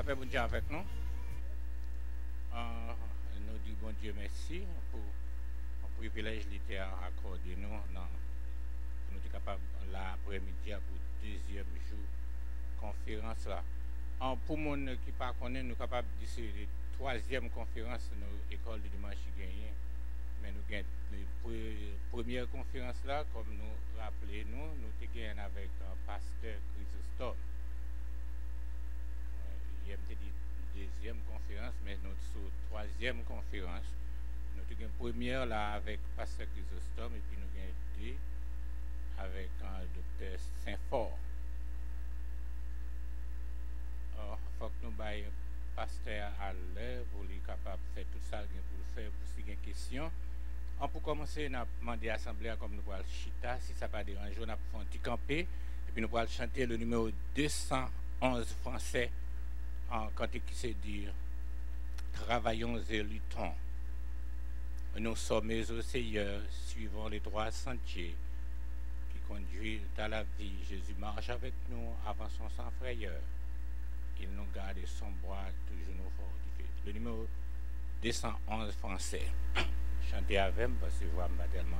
La paix, bon Dieu avec nous. Euh, nous disons bon Dieu merci pour le privilège qu'il a accordé nous pour nous être capables l'après-midi pour le deuxième jour de conférence là. Pour les gens qui ne connaissent pas, nous sommes capables de dire que c'est la troisième conférence de l'école de dimanche gagné. Mais nous avons la première conférence là, comme nous rappelons, nous avons gagné avec un pasteur Chrysostome. Il y a une deuxième conférence, mais nous sommes sur la troisième conférence. Nous avons une première là avec pasteur Chrysostome et puis nous avons deux avec un docteur Saint-Fort. Il faut que nous baillons pasteur à l'heure pour être capable de faire tout ça pour le faire pour si il y a une question. Pour commencer, nous avons demandé à l'Assemblée comme nous allons chita, si ça ne pas déranger, nous allons faire un petit campé et puis nous allons chanter le numéro 211 français en cantique qui se dit travaillons et luttons. Nous sommes au Seigneur, suivant les droits sentiers qui conduisent à la vie. Jésus marche avec nous, avançons sans frayeur. Il nous garde et son bras toujours nous fortifie. Le numéro 211 français. Chantez avec moi parce que je vois tellement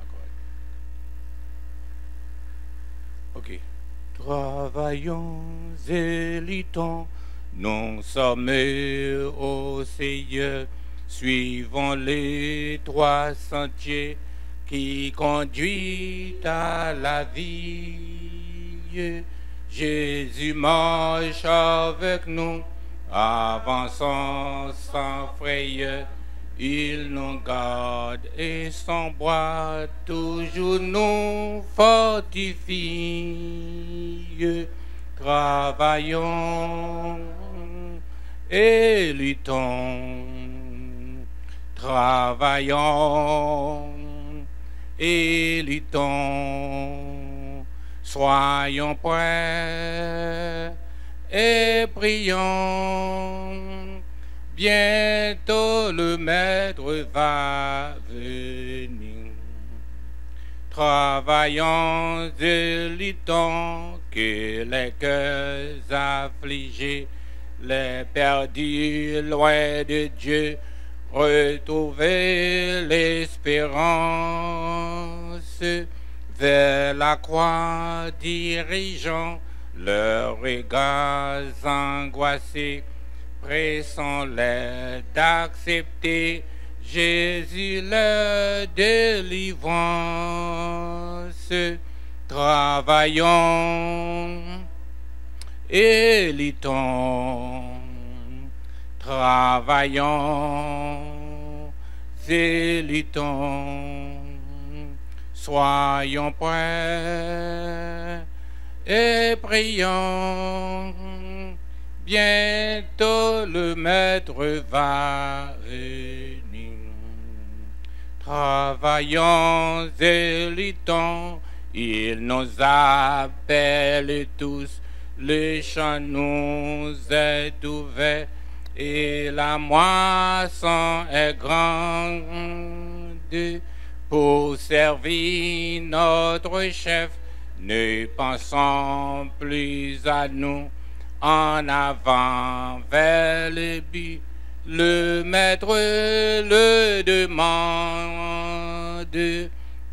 encore. Ok. Travaillons et luttons, nous sommes au Seigneur, suivons les trois sentiers qui conduisent à la vie. Jésus marche avec nous, avançons sans frayeur. Il nous garde et son bras toujours nous fortifie. Travaillons et luttons. Travaillons et luttons. Soyons prêts et prions. Bientôt le Maître va venir. Travaillons et luttons, que les cœurs affligés, les perdus loin de Dieu, retrouver l'espérance. Vers la croix dirigeant leurs regards angoissés, pressons-les d'accepter Jésus leur délivrance. Travaillons et luttons. Travaillons et luttons. Soyons prêts et prions. Bientôt le Maître va venir. Travaillons et luttons, il nous appelle tous, le champ nous est ouvert et la moisson est grande. Pour servir notre chef, ne pensons plus à nous. En avant vers le but, le Maître le demande.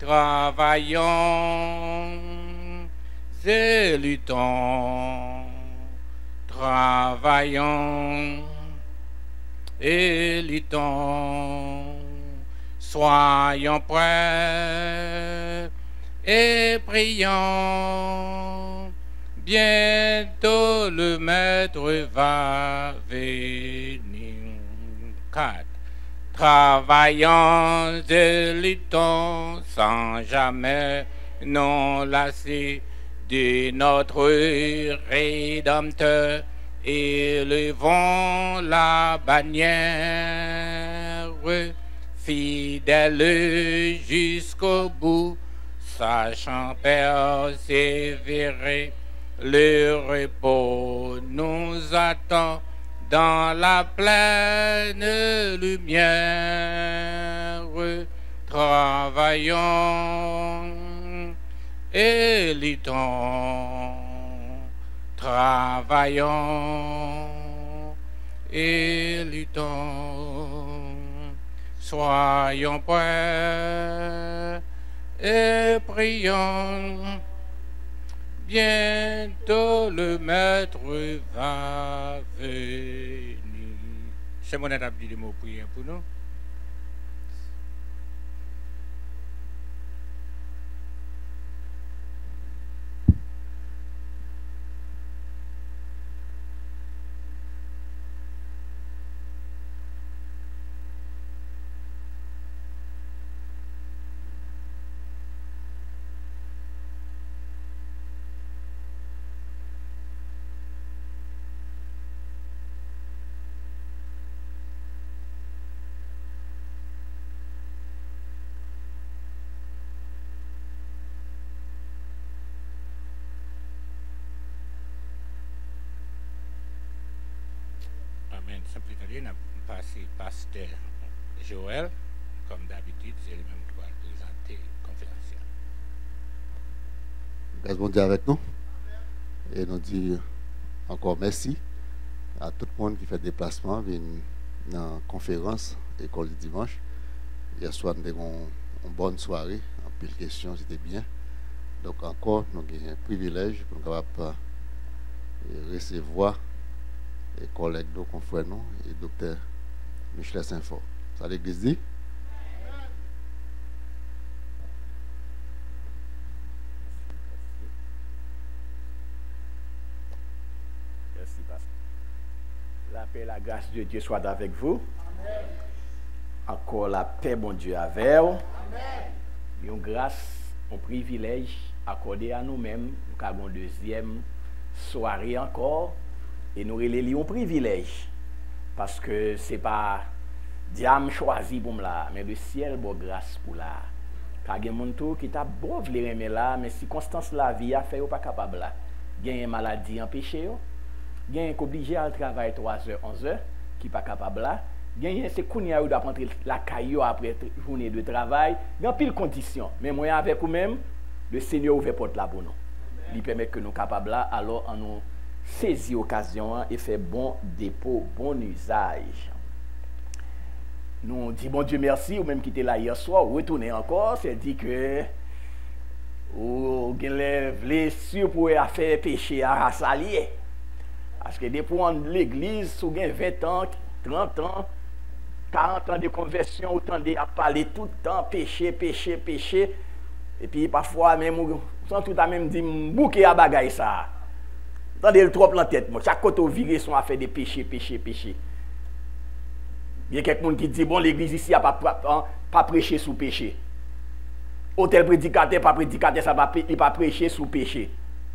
Travaillons et luttons. Travaillons et luttons. Soyons prêts et prions. Bientôt le Maître va venir. 4. Travaillons et luttons sans jamais nous lasser de notre Rédempteur. Élevons la bannière, fidèle jusqu'au bout, sachant persévérer. Le repos nous attend dans la pleine lumière. Travaillons et luttons. Travaillons et luttons. Soyons prêts et prions. Bientôt le maître va venir. C'est mon étape du mot prier pour nous. Amen. Simplement, n'a passé pasteur Joël, comme d'habitude, c'est lui-même qui va présenter la conférence. Grâce bon Dieu avec nous. Et nous dit encore merci à tout le monde qui fait déplacement dans la conférence École du dimanche. Hier soir, nous avons une bonne soirée. En pile question, c'était bien. Donc encore, nous avons un privilège pour nous capables recevoir les collègues, nos confrères, nous, et docteur Michel Saint-Fort. Ça l'église dit? Merci, pasteur. La paix et la grâce de Dieu soit avec vous. Amen. Encore la paix, bon Dieu, avec vous. Une grâce, un privilège accordé à nous-mêmes. Nous avons une deuxième soirée encore. Et nous relayons un privilège. Parce que ce n'est pas Diam choisi pour là, mais le ciel bon grâce pour là. Car il y a des gens qui t'a beau vouloir aimer là, mais circonstance la vie a fait ou pas capable là. Il y a une maladie empêchée, il y a un qui obligé à travailler 3h, 11h, qui n'est pas capable là. Il y a un qui doit rentrer la caillou après journée de travail, dans pile conditions. Mais moi avec vous-même, le Seigneur ouvre porte là pour nous. Il permet que nous sommes capables là, alors on nous saisit l'occasion et fait bon dépôt, bon usage. Nous disons bon Dieu merci, ou même qui était là hier soir, retourner encore, c'est dit que vous avez sûr pour faire péché à s'allier. Parce que depuis l'église, vous avez 20 ans, 30 ans, 40 ans de conversion, vous tendez à parler tout le temps, péché, péché, péché. Et puis parfois, même, sans tout à même dire, bouquet à bagaille ça. Vous tendez le trop dans la tête. Chaque côté, vous virez son affaire de péché, péché, péché. Il y a quelqu'un qui dit, bon, l'église ici n'a pas prêché sous péché. Hôtel prédicateur, pas prédicateur, ça va pas prêcher sous péché.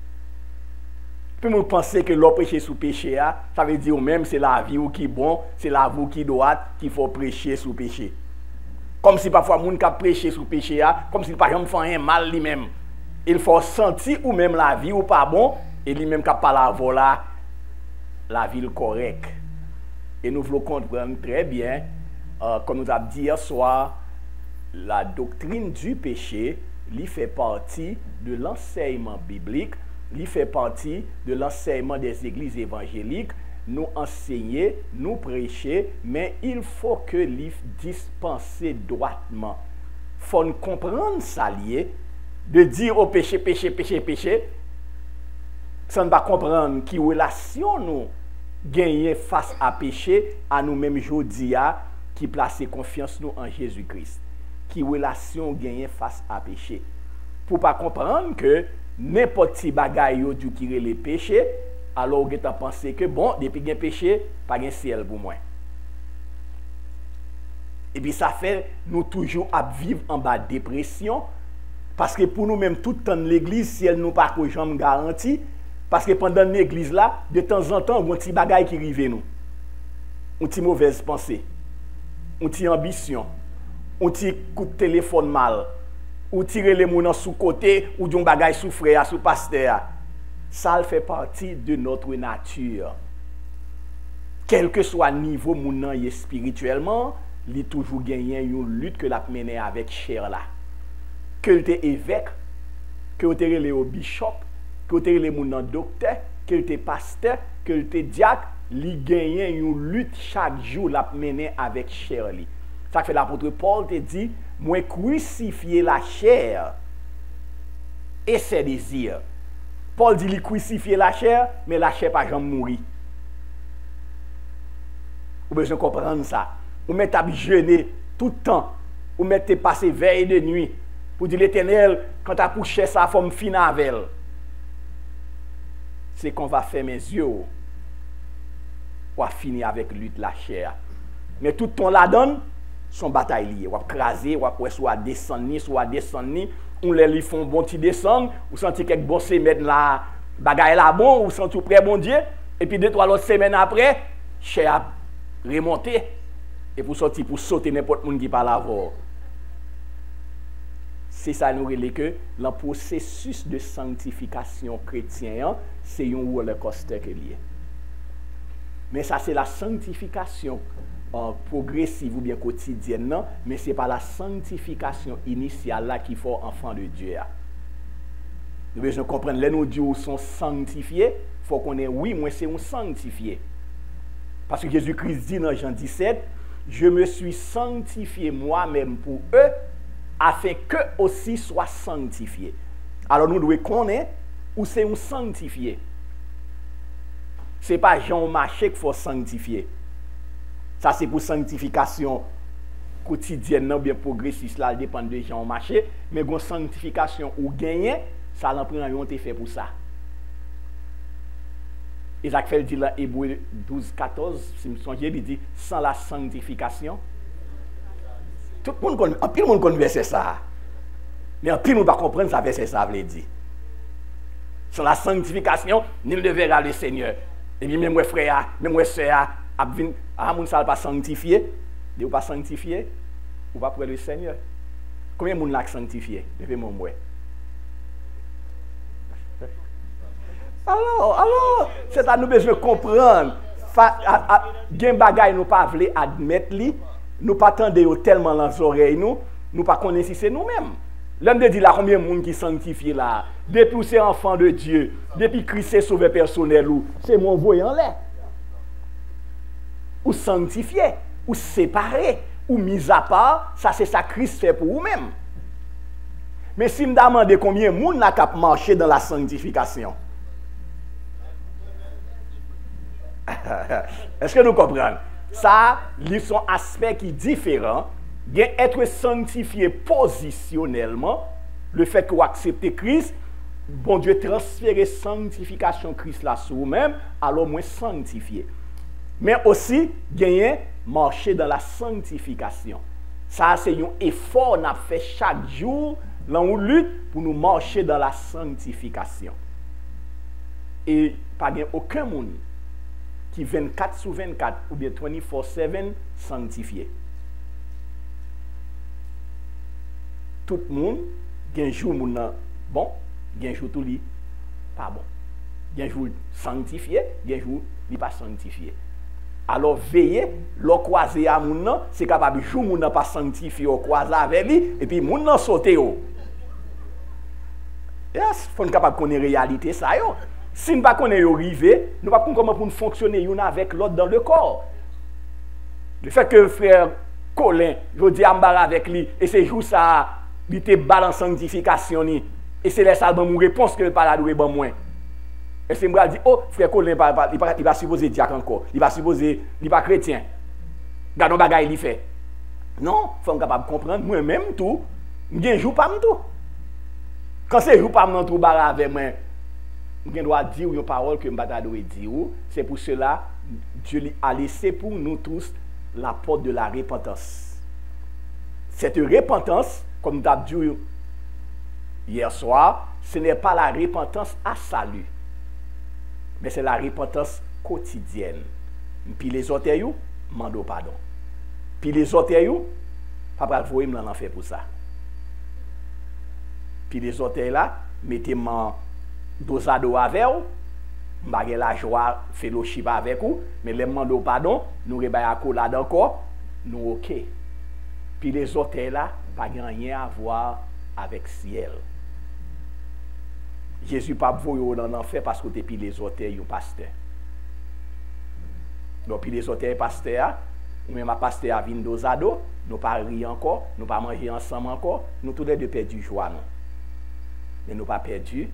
Puis vous pensez que l'on prêcher sous péché, ça veut dire même c'est la vie qui est bon, c'est la vie qui doit, qu'il faut prêcher sous péché. Comme si parfois les gens qui prêché sous péché, comme si par exemple font un mal lui-même. Il faut sentir ou même la vie ou pas bon, et lui-même qui pas la voie la vie correcte. Et nous voulons comprendre très bien, comme nous avons dit hier soir, la doctrine du péché, lui fait partie de l'enseignement biblique, lui fait partie de l'enseignement des églises évangéliques, nous enseigner, nous prêcher, mais il faut que lui dispenser droitement. Il faut comprendre ça lié, de dire au péché, péché, péché, péché, sans ne pas comprendre qui relation nous gagner face à péché, à nous-mêmes aujourd'hui, qui place confiance nous en Jésus-Christ. Qui relation gagner face à péché. Pour pas comprendre que n'importe qui bagaille qui est le péché, alors vous avez pensé que bon, depuis qu'il y a péché, pas de ciel pour moi. Et puis ça fait nous toujours à vivre en bas de dépression, parce que pour nous-mêmes, tout le temps de l'église, si elle nous pas que jamais garantie, parce que pendant l'église là, de temps en temps, on a un petit bagaille qui arrive nous. On a une mauvaise pensée, on a une ambition, on a un coup de téléphone mal, ou tirer les gens sous côté, ou d'un bagaille sous frère, sous pasteur. Ça fait partie de notre nature. Quel que soit le niveau mon spirituellement, il a toujours gagné une lutte que l'a mené avec chair là. Que tu es évêque, que tu es le bishop, que tu es le docteur, que tu es pasteur, que tu es diacre, li gagne une lutte chaque jour la mener avec chair li. Ça fait l'apôtre Paul te dit, moi crucifier la chair et ses désirs. Paul dit, il crucifier la chair, mais la chair pas jamais mourir. Vous besoin comprendre ça. Vous mettez à jeûner tout le temps. Vous mettez à passer veille de nuit. Pour dire l'Éternel, quand tu as couché ça, il faut me finir avec elle. C'est qu'on va fermer mes yeux. On va finir avec lutte la chair. Mais tout le temps la donne, son bataille liée. On va craser, on va soit descendre, on les font bon petit descendre, ou senti quelques bons semaines là, bagaille là bon, ou senti près bon Dieu, et puis 2-3 autres semaines après, chair a remonté, et pour sortir, pour sauter n'importe monde qui parle avant. C'est ça nous relève que le processus de sanctification chrétien, c'est un roller coaster que lié. Mais ça c'est la sanctification progressive ou bien quotidienne, non? Mais ce n'est pas la sanctification initiale là qu'il faut enfant de Dieu. Nous devons comprendre, les nos dieux sont sanctifiés, il faut qu'on ait, oui, moi c'est un sanctifié. Parce que Jésus-Christ dit dans Jean 17, je me suis sanctifié moi-même pour eux, afin qu'eux aussi soient sanctifiés. Alors nous devons connaître où c'est un sanctifié. Ce n'est pas Jean marché qu'il faut sanctifier. Ça c'est pour sanctification quotidienne, non bien progressiste, là, dépend de gens au marché, mais une sanctification ou gagner, ça l'emprunte fait pour ça. Isaac fait dit dans Hébreux 12-14, si je me souviens, il dit sans la sanctification. Tout le monde connaît, tout le monde connaît ça. Mais en pile, on ne va pas comprendre ça, verset ça veut dire. Sans la sanctification, nul ne verra le Seigneur. Et puis même mes frères, même mes soeurs, moun sal pas sanctifié, de ou pas sanctifié, ou pas pour le Seigneur. Combien de moun l'a sanctifié? Levez-moi moi. Alors, c'est à nous besoin de comprendre. Gen bagay nous pas vle admettre li, nous pas tendre tellement dans les oreilles nous pas connaître si c'est nous-mêmes. L'homme de dit là combien de monde qui sanctifié là, depuis c'est enfant de Dieu, depuis Christ est sauvé personnel ou c'est mon voyant là. Ou sanctifié, ou séparé, ou mis à part, ça c'est ça Christ fait pour vous-même. Mais si me demande combien de monde n'a cap marcher dans la sanctification. Est-ce que nous comprenons? Ça, il y a un aspect qui est différent. Être sanctifié positionnellement, le fait que vous acceptez Christ, bon Dieu transférer sanctification Christ là sur vous-même, alors moins sanctifié. Mais aussi, gagner, marcher dans la sanctification. Ça, c'est un effort qu'on a fait chaque jour, là où lutte pour nous marcher dans la sanctification. Et pas aucun monde qui 24/24 ou bien 24/7 sanctifié. Tout le monde, il y a un jour bon, il y a un jour tout li pas bon. Il y a un jour sanctifié, il y a un jour il pas sanctifié. Alors veillez, le croiser à moun c'est capable jour moun pas sanctifié au croiser avec lui et puis moun nan sauter yo. Yes, faut capable connaître réalité ça yo. Si nous ne pas connaître rivé, nous ne pas comment pour fonctionner une avec l'autre dans le corps. Le fait que frère Colin, je dis embarras avec lui et c'est jour ça il te balance sanctification et c'est là ça mon réponse que pas la doué bon moins. Et c'est moi dit oh frère Colin il va supposer diacre encore, il va supposer il pas chrétien. Gardons bagaille il fait. Non, faut capable comprendre moi même tout, m'gen jour pas tout. Quand c'est jour pas tout barra avec moi, je dois dire une parole que je dois dire. C'est pour cela Dieu a laissé pour nous tous la porte de la repentance. Cette repentance, comme nous avons dit hier soir, ce n'est pas la repentance à salut, mais c'est la repentance quotidienne. Puis les autres, demandez pardon. Puis les autres, papa, vous voyez, m'en fait pour ça. Puis les autres là, mettez-moi dosado avec vous, m'bagé la joie, fellowship avec vous, mais les demandons pardon, nous rebaya accolade encore, nous ok. Puis les autres là, pas rien à voir avec ciel. Jésus pas voyé dans l'enfer parce que depuis les autres, il pasteur. Donc, puis les autres pasteurs, ou même à pasteur à Vindozado, nous pas rire encore, nous pas manger ensemble encore, nous tous les deux perdu joie, non. Mais nous pas perdu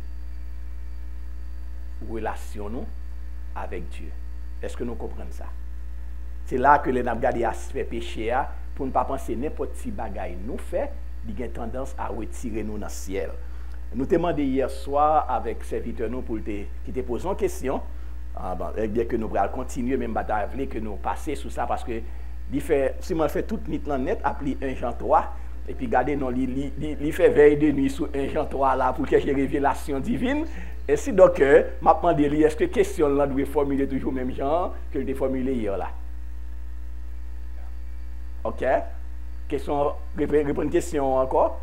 relation nous avec Dieu. Est-ce que nous comprenons ça? C'est là que les navigades aspect péché pour ne pas penser n'importe qui bagaille nous fait, il a tendance à retirer nous dans le ciel. Nous t'ai demandé hier soir avec serviteur nous pour qui te posé une question. Bien que nous allons continuer même bataille que nous passer sur ça parce que si on fait toute nuit net appelé 1 Jean 3 et puis regardez non il fait veille de nuit sur 1 Jean 3 là pour qu'il y ait révélation divine. Et si donc m'a demandé est-ce que question là doit formuler toujours même genre que je l'ai formulé hier là. OK? Question répondre une question encore.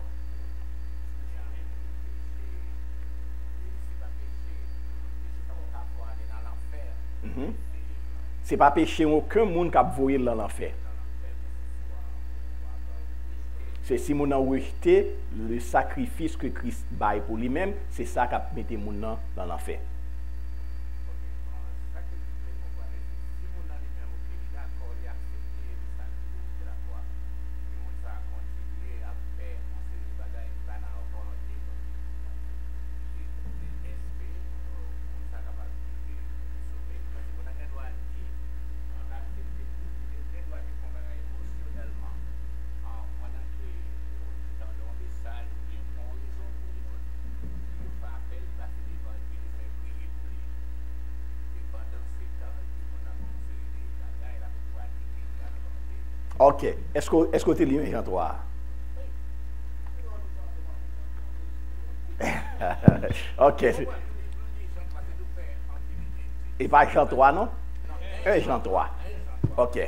C'est pas péché aucun monde qui a voyé dans l'enfer. C'est si mon a rejeté le sacrifice que Christ baille pour lui-même, c'est ça qui a mis les gens dans l'enfer. OK. Est-ce que tu lis 1 Jean 3? OK. Et pas Jean 3, non? 1 Jean 3. OK.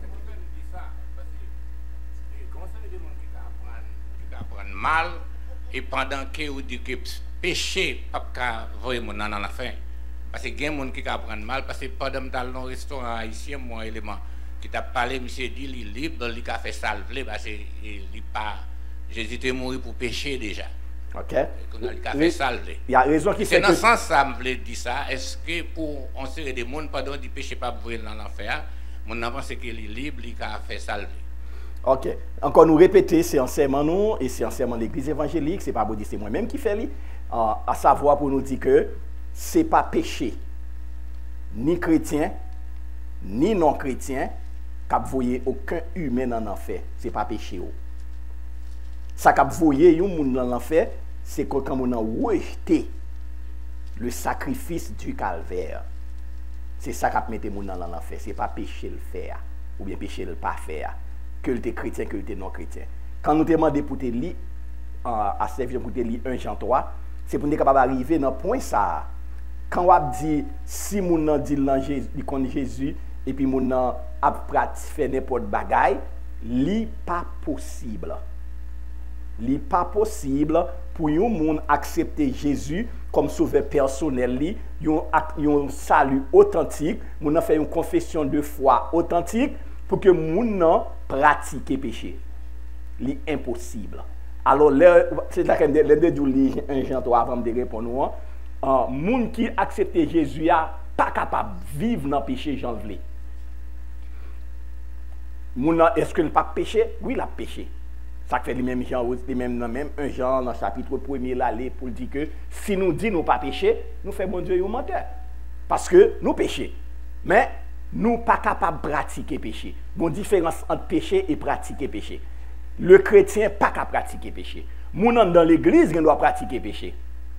Mal et pendant que vous dites que péché pas voyer mon dans la fin parce que il y a des gens qui prendre mal parce que pendant dans le restaurant haïtien moi élément qui t'a parlé monsieur dit il libre il a fait salver parce que il pas Jésus était mort pour pécher déjà. OK. Il a fait salver. Il y a raison qui c'est dans ce sens ça me veut dire ça est-ce que pour on serait des monde pendant du péché pas voyer dans l'enfer mon pense que il libre il a fait salver. OK. Encore nous répéter, c'est enseignement nous et c'est enseignement de l'église évangélique, c'est pas c'est moi-même qui fait à savoir pour nous dire que c'est pas péché ni chrétien ni non chrétien qu'a voyer aucun humain dans l'enfer, c'est pas péché. Ça qu'a voyer un monde dans l'enfer, c'est quand on a rejeté le sacrifice du calvaire. C'est ça qu'a mettre monde dans l'enfer, c'est pas péché le faire ou bien péché le pas faire. Que tu es chrétien, que tu es non chrétien. Quand nous te demandons pour te lire, à servir pour te lire 1 Jean 3, c'est pour nous capable d'arriver dans le point ça. Quand on dit, si mon dit il connaît Jésus, et puis mon a fait n'importe bagaille, li pas possible. Li pas possible pour un monde accepter Jésus comme sauveur personnel li, un salut authentique, mon a fait une confession de foi authentique pour que mon pratiquer péché. C'est impossible. Alors, c'est là que les deux jours, 1 Jean 3 avant de répondre, moun qui accepte Jésus n'est pas capable de vivre dans le péché, j'en veux. Est-ce qu'il n'a pas péché? Oui, il a péché. Ça fait les mêmes Jean, même 1 Jean dans le chapitre 1er là, pour dire que si nous disons nous pas péché, nous faisons bon Dieu un menteur. Parce que nous péchons. Mais nous ne sommes pas capables de pratiquer péché. Il y a une différence entre péché et pratiquer péché. Le chrétien n'est pas capable de pratiquer péché. Les gens dans l'église doivent pratiquer péché.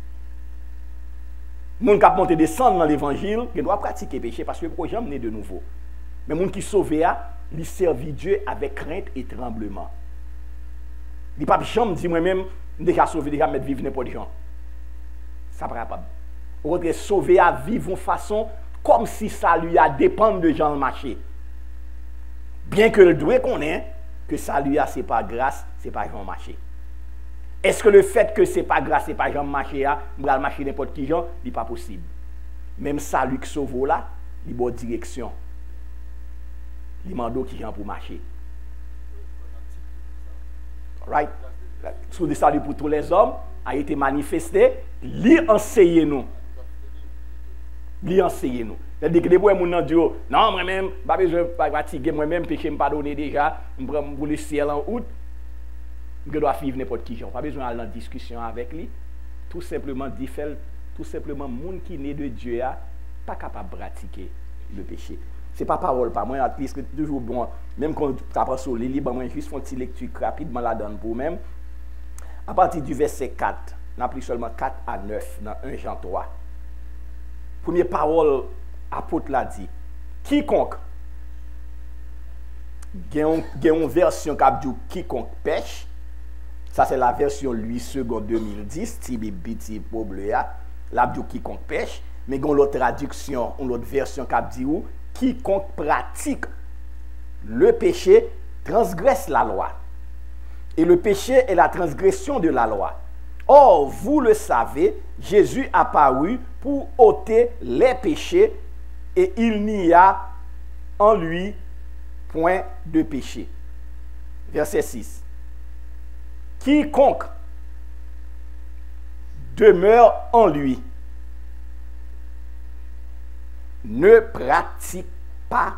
Les gens qui montent descendre dans l'évangile doivent pratiquer péché parce que le projet est de nouveau. Mais les gens qui sont sauvés, ils servent Dieu avec crainte et tremblement. Les ne peuvent pas dire moi-même, déjà sauvé, déjà mettre vivre n'importe quoi. Ça ne va pas. Vous êtes sauvé à vivre de façon comme si ça lui a dépend de Jean marché. Bien que le doit connaître que ça lui a, c'est pas grâce, c'est pas Jean marché. Est-ce que le fait que c'est pas grâce, c'est pas Jean marché, il va marcher n'importe qui Jean, il n'est pas possible. Même ça lui qui sauve là, il a bonne direction. Il demande qui Jean pour marcher. Right? Sous le salut pour tous les hommes a été manifesté, lui enseigner nous. Lui enseigner nous. C'est-à-dire que les gens qui disent non, moi-même, pas besoin de fatiguer, moi-même, péché me pardonner déjà, je prends pour le ciel en août, je dois vivre n'importe qui. Pas besoin d'aller en discussion avec lui. Tout simplement, tout simplement, le monde qui est né de Dieu n'est pas capable de pratiquer le péché. Ce n'est pas parole, pas moi, puisque toujours bon, même quand tu apprends sur les livres, moi, juste une petite lecture rapidement la donne pour même. À partir du verset 4, on a pris seulement 4 à 9 dans 1 Jean 3. Première parole, apôtre l'a dit. Quiconque, il y a une version qui dit quiconque pêche. Ça, c'est la version Louis II 2010, Tibi Biti Pobléa. Là, dit quiconque pêche. Mais il y a l'autre traduction, une autre version qui dit quiconque pratique le péché transgresse la loi. Et le péché est la transgression de la loi. Or, vous le savez, Jésus apparut pour ôter les péchés et il n'y a en lui point de péché. Verset 6. Quiconque demeure en lui ne pratique pas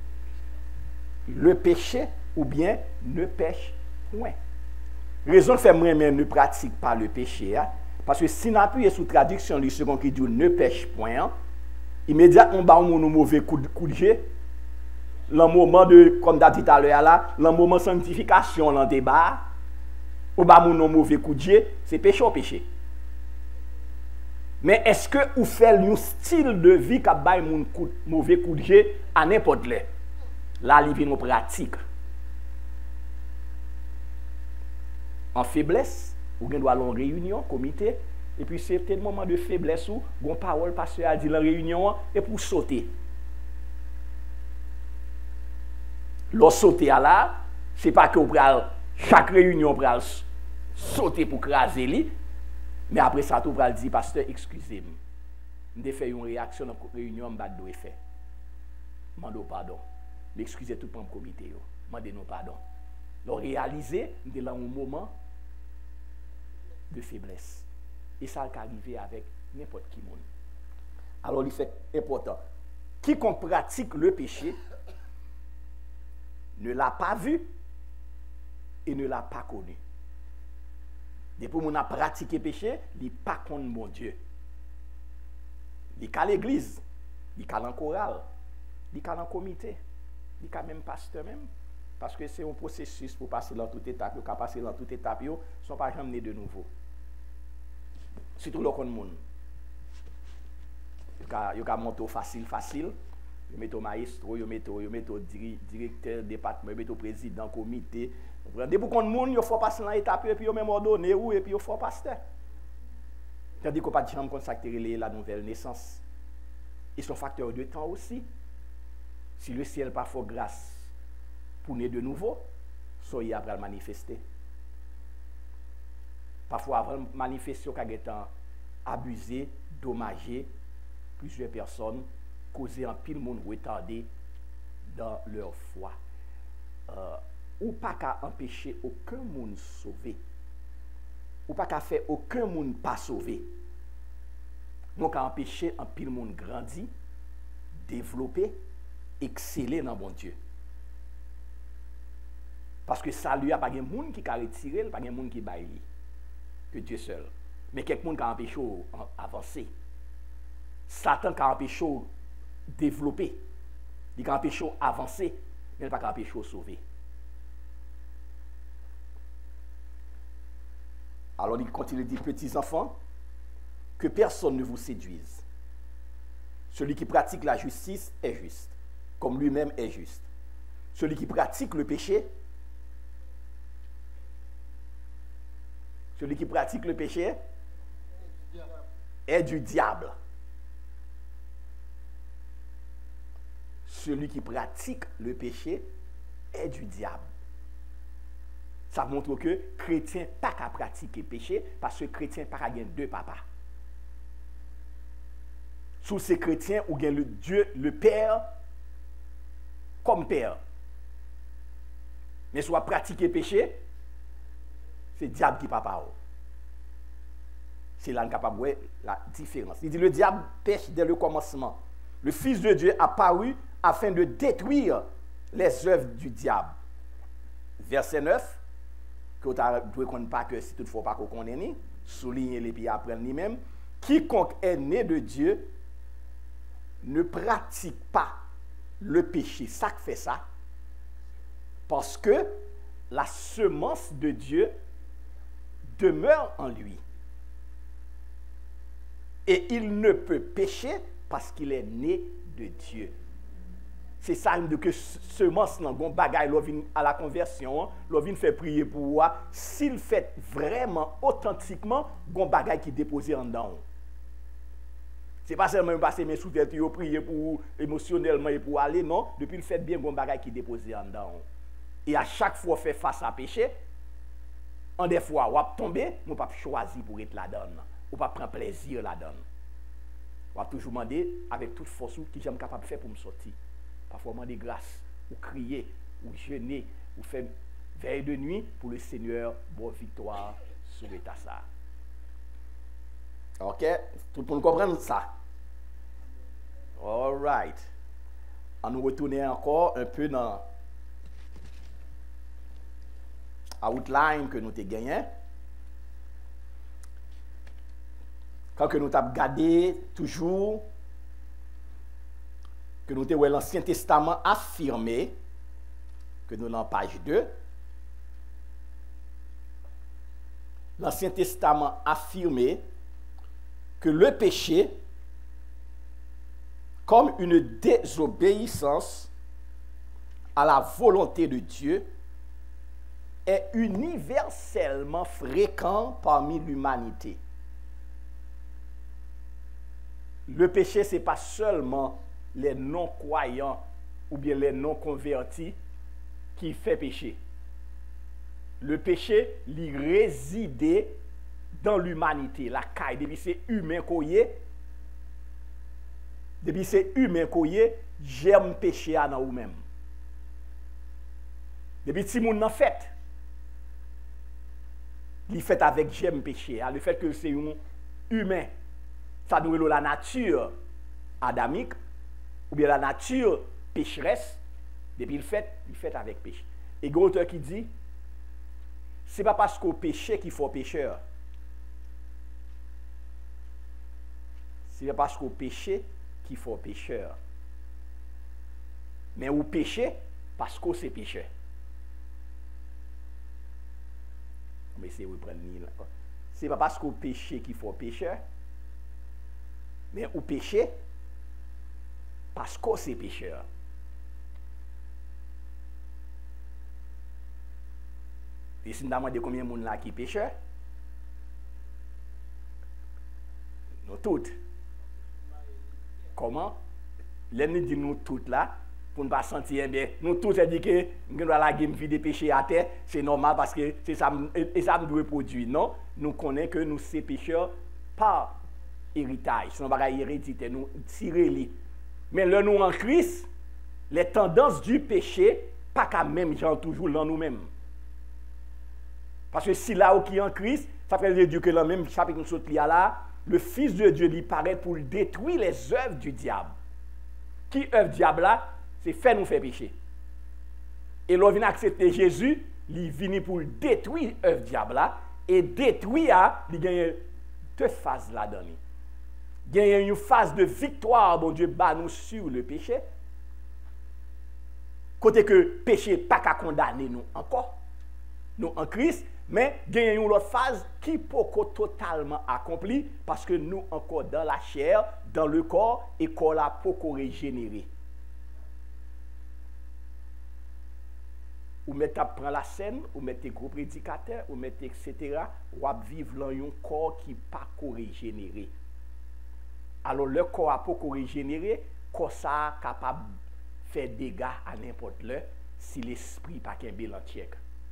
le péché ou bien ne pêche point. Raison de faire moi-même ne pratique pas le péché, hein? Parce que si on appuie sur la traduction du second qui dit ne pêche point, immédiatement on a un mauvais coup de jet. Le moment de, comme tu dit tout à l'heure là, le moment de sanctification dans le débat, on a un mauvais coup de jet, c'est péché ou péché. Mais est-ce que vous faites un style de vie qui a un mauvais coup de jet à n'importe où? Là, il vient en pratique. En faiblesse, vous doit aller en réunion, comité, et puis c'est peut-être un moment de faiblesse où une parole pasteur a dit la réunion et pour sauter. Lorsque sauter à là, c'est pas que vous prenez chaque réunion pour sauter pour craser lui, mais après ça tout pral dire pasteur excusez-moi. M'ai fait une réaction dans la réunion m'ba doit faire. Mando pardon. M'excusez tout le comité yo. Mandez nous pardon. Donc réaliser de là un moment de faiblesse. Et ça peut arriver avec n'importe qui monde. Alors il fait important. Quiconque pratique le péché ne l'a pas vu et ne l'a pas connu. Depuis qu'on a pratiqué le péché, il n'est pas contre mon Dieu. Il est à l'église, il est à la chorale, il est à la comité, il est même pasteur même. Parce que c'est un processus pour passer dans toute étape. Il passer dans toute étape, ils ne sont pas jamais de nouveau. Surtout le monde. Ils ont monté facile. Ils mettent au maestro, ils mettent au directeur département, ils mettent au président, comité. Dès pour le monde, il faut passer dans l'étape et puis ils même ordonné et puis il faut pasteur. C'est-à-dire qu'on ne peut pas jamais consacrer la nouvelle naissance. Et son facteur de temps aussi. Si le ciel pas fait grâce pour naître de nouveau, soyez après le manifester. Parfois, avant de manifester, il y a abusé, dommagé, plusieurs personnes, causé un pile monde retardé dans leur foi. Ou pas qu'à empêcher aucun monde sauvé. Ou pas qu'à faire aucun monde pas sauvé. Donc à empêcher un pile monde grandir, développer, exceller dans bon Dieu. Parce que ça lui a pas de monde qui a retiré, pas de monde qui baille que Dieu seul. Mais quelqu'un qui a empêché avancer. Satan qui a empêché développer. Il a empêché avancer, mais il n'a pas empêché sauver. Alors il continue de dire, petits enfants, que personne ne vous séduise. Celui qui pratique la justice est juste, comme lui-même est juste. Celui qui pratique le péché est du diable. Celui qui pratique le péché est du diable. Ça montre que chrétien pas qu'à pratiquer péché parce que chrétien pas qu'à gagner deux papas. Sous ces chrétiens ou gagne le Dieu, le Père comme Père. Mais soit pratiquer péché, c'est le diable qui papa. C'est là capable de voir la différence. Il dit le diable pêche dès le commencement. Le Fils de Dieu apparut afin de détruire les œuvres du diable. Verset 9, que vous ne connaissez pas que si toutefois pas qu'on connaît, soulignez les puis apprendre lui-même. Quiconque est né de Dieu ne pratique pas le péché. Ça fait ça. Parce que la semence de Dieu demeure en lui. Et il ne peut pécher parce qu'il est né de Dieu. C'est ça que semence nan gon bagay l'on vient à la conversion, l'on vient faire prier pour moi, s'il fait vraiment authentiquement gon bagay qui déposé en dedans. C'est pas seulement passer mes sous tête yo prier pour émotionnellement et pour aller non, depuis le fait bien gon bagay qui déposé en dedans. Et à chaque fois fait face à péché, en des fois ou tomber, on pas choisir pour être là-dedans, ou pas prendre plaisir là-dedans. On va toujours demander avec toute force qui j'aime capable de faire pour me sortir. Parfois, demander grâce, ou crier, ou jeûner, ou faire veille de nuit pour le Seigneur, bonne victoire sur l'état ça. Ok? Tout le monde comprend ça? All right. On nous retourner encore un peu dans outline que nous avons gagné. Quand que nous avons gardé toujours que nous avons l'Ancien Testament affirmé, que nous dans page 2, l'Ancien Testament affirmé que le péché, comme une désobéissance à la volonté de Dieu, est universellement fréquent parmi l'humanité. Le péché, ce n'est pas seulement les non-croyants ou bien les non-convertis qui font péché. Le péché, il réside dans l'humanité. La caille, depuis c'est humain koye, depuis c'est humain koye, j'aime péché à dans vous-même. Depuis si moun nan fait, il fait avec j'aime péché. Le fait que c'est un humain, ça doit être la nature adamique, ou bien la nature pécheresse, depuis il fait avec péché. Et il y a un auteur qui dit, ce n'est pas parce qu'au péché qu'il faut pécheur. Ce n'est pas parce qu'au péché qu'il faut pécheur. Mais au péché, parce que c'est pécheur. On va essayer de reprendre là. Ce n'est pas parce qu'au péché qu'il faut pécheur, mais au péché, parce que c'est pécheur. Et si nous demandons combien de monde là qui est pécheur, nous toutes. Comment? L'ennemi dit nous toutes là, pour ne pas sentir bien. Nous tous dit que nous doit la game vie des péchés à terre, c'est normal parce que c'est ça et ça nous doit produire. Non, nous connaissons que nous sommes pécheurs par héritage, c'est un bagage héréditaire, nous tirons. Mais là nous en Christ, les tendances du péché pas qu'à même gens toujours dans nous-mêmes. Parce que si là où qui en Christ, ça veut dire que dans le même chapitre nous sommes là, le Fils de Dieu lui paraît pour détruire les œuvres du diable. Qui œuvre diable là? C'est faire nous faire pécher. Et l'on vient accepter Jésus, il vient pour détruire l'œuvre diable là, et détruire, il gagne deux phases là-dedans. Il y a une phase de victoire, bon Dieu, bat nous sur le péché. Côté que péché pas qu'à condamner nous encore, nous en Christ, mais il y a une autre phase qui peut totalement accomplie parce que nous encore dans la chair, dans le corps, et qu'on l'a pas régénéré. Ou mettez prendre la scène, ou mettez gros prédicateur, ou mettez etc. Ou vivre dans un corps qui pas régénéré. Alors le corps a pas régénéré, corps ça capable de faire des dégâts à n'importe l'heure si l'esprit pas qu'un bilantier.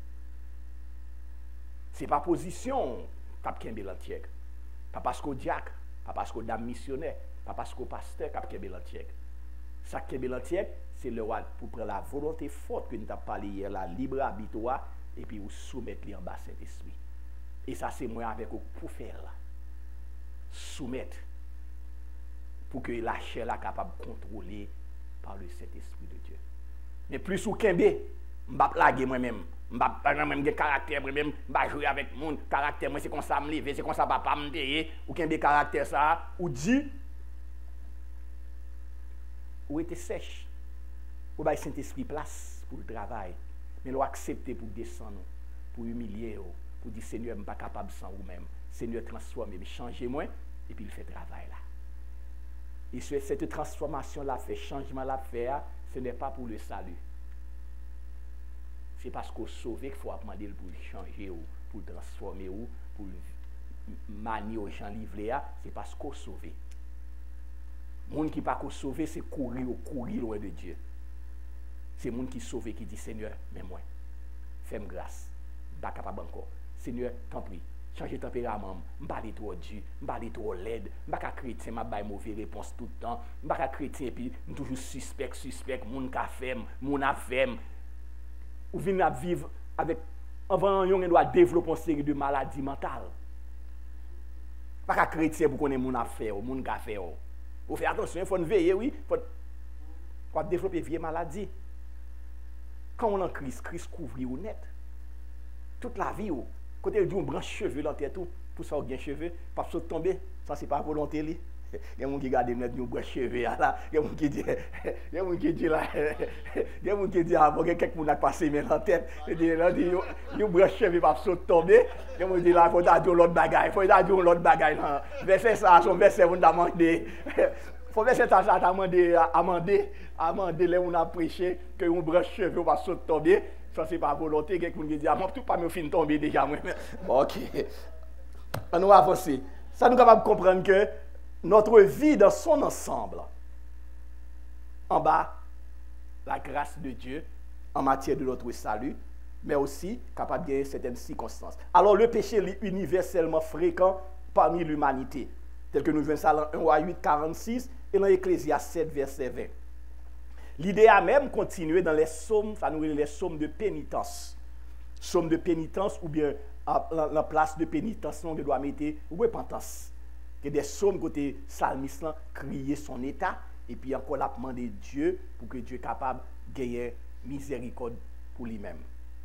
Ce n'est pas position qui est l'antièque. Pas parce qu'au diacre, pas parce qu'au dame missionnaire, pas parce qu'au pasteur qui est l'antièque. Ça qui est l'antièque, c'est le roi pour prendre la volonté forte que nous avons parlé hier, la libre habitoire, et puis vous soumettre en bas cet esprit. Et ça, c'est moi avec vous pour faire là. Soumettre. pour que la chair soit capable de contrôler par le Saint-Esprit de Dieu. Mais plus ou kembe, m'pa plaguer moi-même. M'pa même gen caractère moi-même, m'pa jouer avec monde, caractère moi c'est comme ça me lever, c'est comme ça papa me payer, ou kembe caractère ça, ou dit ou était sèche. Ou bay Saint-Esprit place pour le travail, mais l'on accepter pour descendre, pour humilier, pour dire Seigneur, je ne suis pas capable sans vous-même. Seigneur, transformez-moi, changez-moi, et puis il fait le travail là. Et cette transformation-là, fait changement là, fait, ce n'est pas pour le salut. C'est parce qu'on sauve qu'il faut demander pour changer, ou pour transformer, ou pour manier aux gens livrés, c'est parce qu'on sauve. Le monde qui n'est pas sauvé, c'est courir loin de Dieu. C'est le monde qui est sauvé qui dit Seigneur, mais moi, fais-moi grâce. Je ne suis pas capable encore. Seigneur, t'en prie, change le tempérament. Je ne suis pas trop dur, je ne suis pas trop laid. Je ne suis pas chrétien, je n'ai pas mauvaise réponse tout le temps. Je ne suis pas chrétien et puis je suis toujours suspect, mon café, mon affaire. Ou venir vivre avec. Avant, on doit développer une série de maladies mentales. Je ne suis pas chrétien pour connaître mon affaire, mon café. Vous faites attention, il faut veiller, oui. Il faut développer vieille maladie. Quand on est en crise couvre ou net. Toute la vie, côté du on branche cheveux dans tête tout, pour ça on gagne cheveux, pas se tomber, ça c'est pas volonté li. Il y a des gens qui regardent nous branche cheveux là, il y a des gens qui dit là, il y a des gens qui disent avant que quelqu'un n'a passé mais dans tête, il dit nous branche cheveux pas se tomber, il y a des gens qui disent là faut dire l'autre bagaille, verset ça son verset on a demandé. Faut verset ça t'a demandé amender là on a prêché que on branche cheveux pas se tomber. Ça c'est pas volonté, quelqu'un qui dit, moi tout pas me fin tomber déjà. Ok. On va avancer. Ça nous capable de comprendre que notre vie dans son ensemble, en bas, la grâce de Dieu en matière de notre salut, mais aussi capable de gagner certaines circonstances. Alors le péché est universellement fréquent parmi l'humanité, tel que nous voyons ça dans 1 Roi 8, 46 et dans Ecclésiaste 7, verset 20. L'idée a même continué dans les psaumes, ça nous les psaumes de pénitence. Psaumes de pénitence ou bien la place de pénitence, on doit mettre repentance. Que des psaumes côté psalmiste crier son état et puis encore la demander Dieu pour que Dieu soit capable de gagner miséricorde pour lui-même.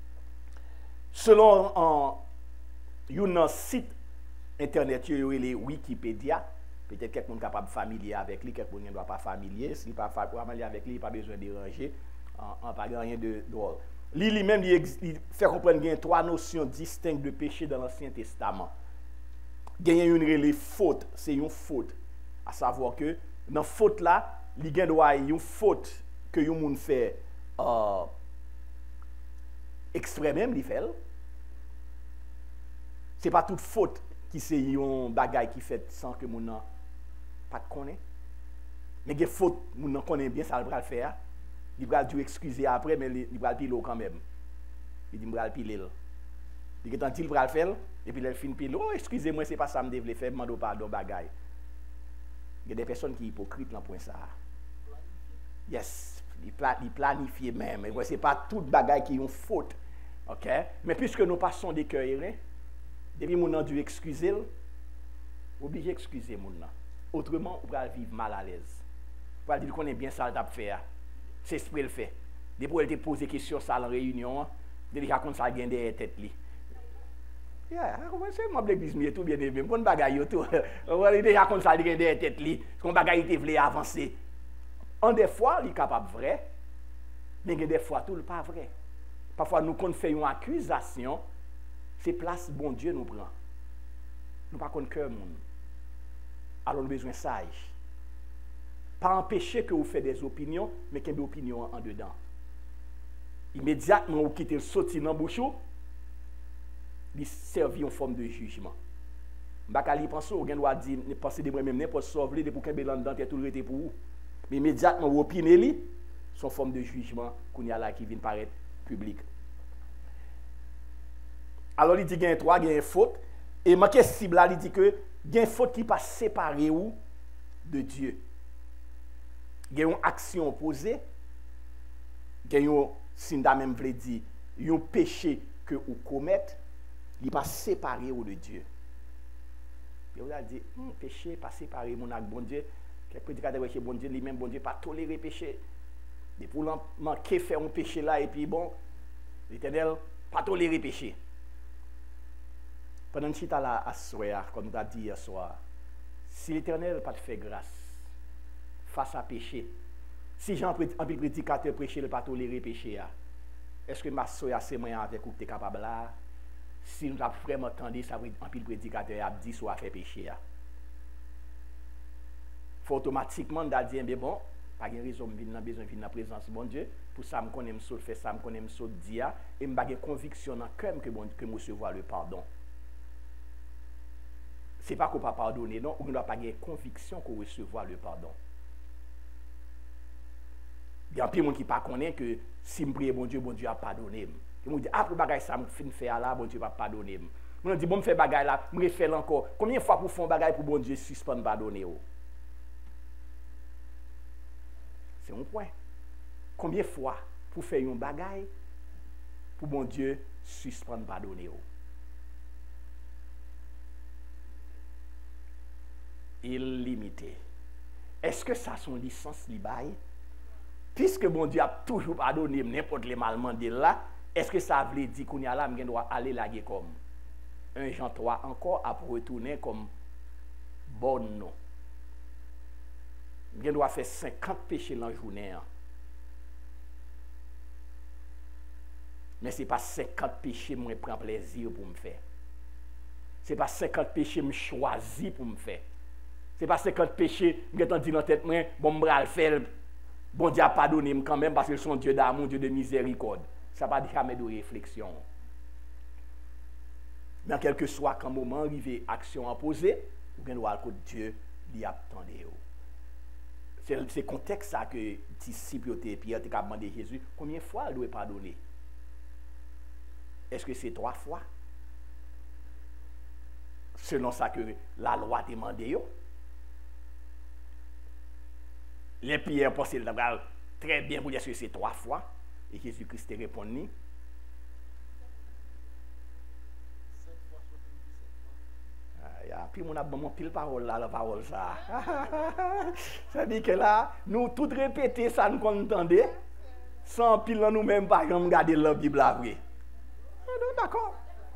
Selon un site internet, il y a les Wikipédia. Peut-être quelqu'un est capable de familier avec lui, quelqu'un ne doit pas familier. S'il n'est pas familier avec lui, il n'a pas besoin de déranger. En pas rien de drôle. Lui-même, il fait comprendre qu'il y a trois notions distinctes de péché dans l'Ancien Testament. Il y a une faute, c'est une faute. À savoir que dans la faute là, il y a une faute que les gens fait exprès même, il fait. Ce n'est pas toute faute qui c'est un bagage qui fait sans que les gens pas de connaître. Mais il y a des fautes, les gens connaissent bien, ça va le faire. Il va dire excuser après, mais il va le piler quand même. Il dit, il va le piler. Il dit, il va le faire, et puis il finit piler. Oh, excusez-moi, c'est pas ça que je devais faire, je demande pardon, bagaille. Il y a des personnes qui sont hypocrites dans le point ça. Yes, ils planifient même. Ce n'est pas toute bagaille qui est une faute. Ok? Mais puisque nous passons des cœurs aérés, depuis mon nom dû excuser, obligé d'excuser mon nom. Autrement, on va vivre mal à l'aise. On va dire qu'on est bien ça à faire. C'est ce qu'il fait. Depuis qu'il te pose des questions ça en réunion, déjà comme ça gagne des têtes li. C'est moi l'église mais tout bien aimé. Bonne bagaille tout. On déjà comme ça gagne des têtes li. Son bagaille te voulait avancer. En des fois, il est capable vrai, mais des fois tout le pas vrai. Parfois nous quand fait une accusation, c'est place bon Dieu nous prend. Nous pas qu'on cœur monde. Alors nous besoin de sage. Pas empêcher que vous faites des opinions, mais qu'il y ait des opinions en dedans. Immédiatement, vous quittez le sorti dans le bouchon, il servit en forme de jugement. Bakali pense, vous doit dire, penser de moi-même, n'importe sauver, pour qu'il y ait dedans, tout le pour vous. Mais immédiatement, vous opinez, son forme de jugement qui vient paraître public. Alors, il dit qu'il y a trois, il y a une faute. Et ma question, il dit que il y a une faute qui passe séparer ou de Dieu. Il y a une action opposée. Il y a une, si nous même voulu dire, un péché que vous commettez, il passe séparer ou de Dieu. Et vous avez dit, péché pas séparé mon avec bon Dieu. Quelques prédicateurs prêcher bon Dieu, lui-même, bon Dieu, pas tolérer péché. Et pour manquer faire un péché là, et puis bon, l'Éternel, pas tolérer péché. Pendant que tu es là à soir, comme tu as dit hier soir, si l'Éternel n'a pas fait grâce face à péché, si Jean un prédicateur prêcher, ne pas tolérer péché, est-ce que ma soeur c'est moi avec ou tu es capable là? Si nous avons vraiment entendu ça, un prédicateur a dit soit fait péché. Faut automatiquement dire, mais bon, pas de raison, je besoin de venir dans la présence de mon Dieu. Pour ça, je connais le faire ça, je connais le dire, et je n'ai conviction dans le cœur que je recevoir le pardon. Ce n'est pas qu'on ne peut pas pardonner, non, on ne doit pas avoir conviction qu'on recevoir le pardon. Il y a un peu de gens qui ne connaissent pas que si je prie bon Dieu a pardonné. Ils me disent, ah, pour bagay ça, je fais là, bon Dieu va pardonner. Je me dis, bon, je fais bagay là, je fais encore. Combien de fois pour faire bagay pour bon Dieu suspendre pardonner? C'est un point. Combien de fois pour faire un bagay pour bon Dieu suspendre pardonner? Illimité. Est-ce que ça son licence li bail? Puisque bon Dieu a toujours pardonné n'importe les mal mandé là, est-ce que ça veut dire qu'on y a là, je dois aller là comme un Jean 3 encore à retourner comme bon non? Je dois faire 50 péchés dans la journée. Mais ce n'est pas 50 péchés que je prends plaisir pour me faire. Ce n'est pas 50 péchés que je choisis pour me faire. Ce n'est pas 50 péchés que je dis dans la tête, bon, je vais le faire. Bon Dieu a pardonné quand même parce que son Dieu d'amour, Dieu de miséricorde. Ça n'a pas jamais de réflexion. Mais quel que soit quand moment arrivé, action à poser, vous allez voir que Dieu lui attendait. C'est le contexte ça que les disciples et Pierre ont demandé à Jésus combien de fois il doit pardonner. Est-ce que c'est 3 fois? Selon ça que la loi a demandé. Les Pierre pensaient très bien pour dire que c'est 3 fois. Et Jésus-Christ répondit. 7 fois 77 fois. Puis on a bon pile parole là, la parole ça. Ça dit que là, nous tout répéter ça nous entendez. Sans pile nous-mêmes par exemple garder la Bible là vrai. D'accord.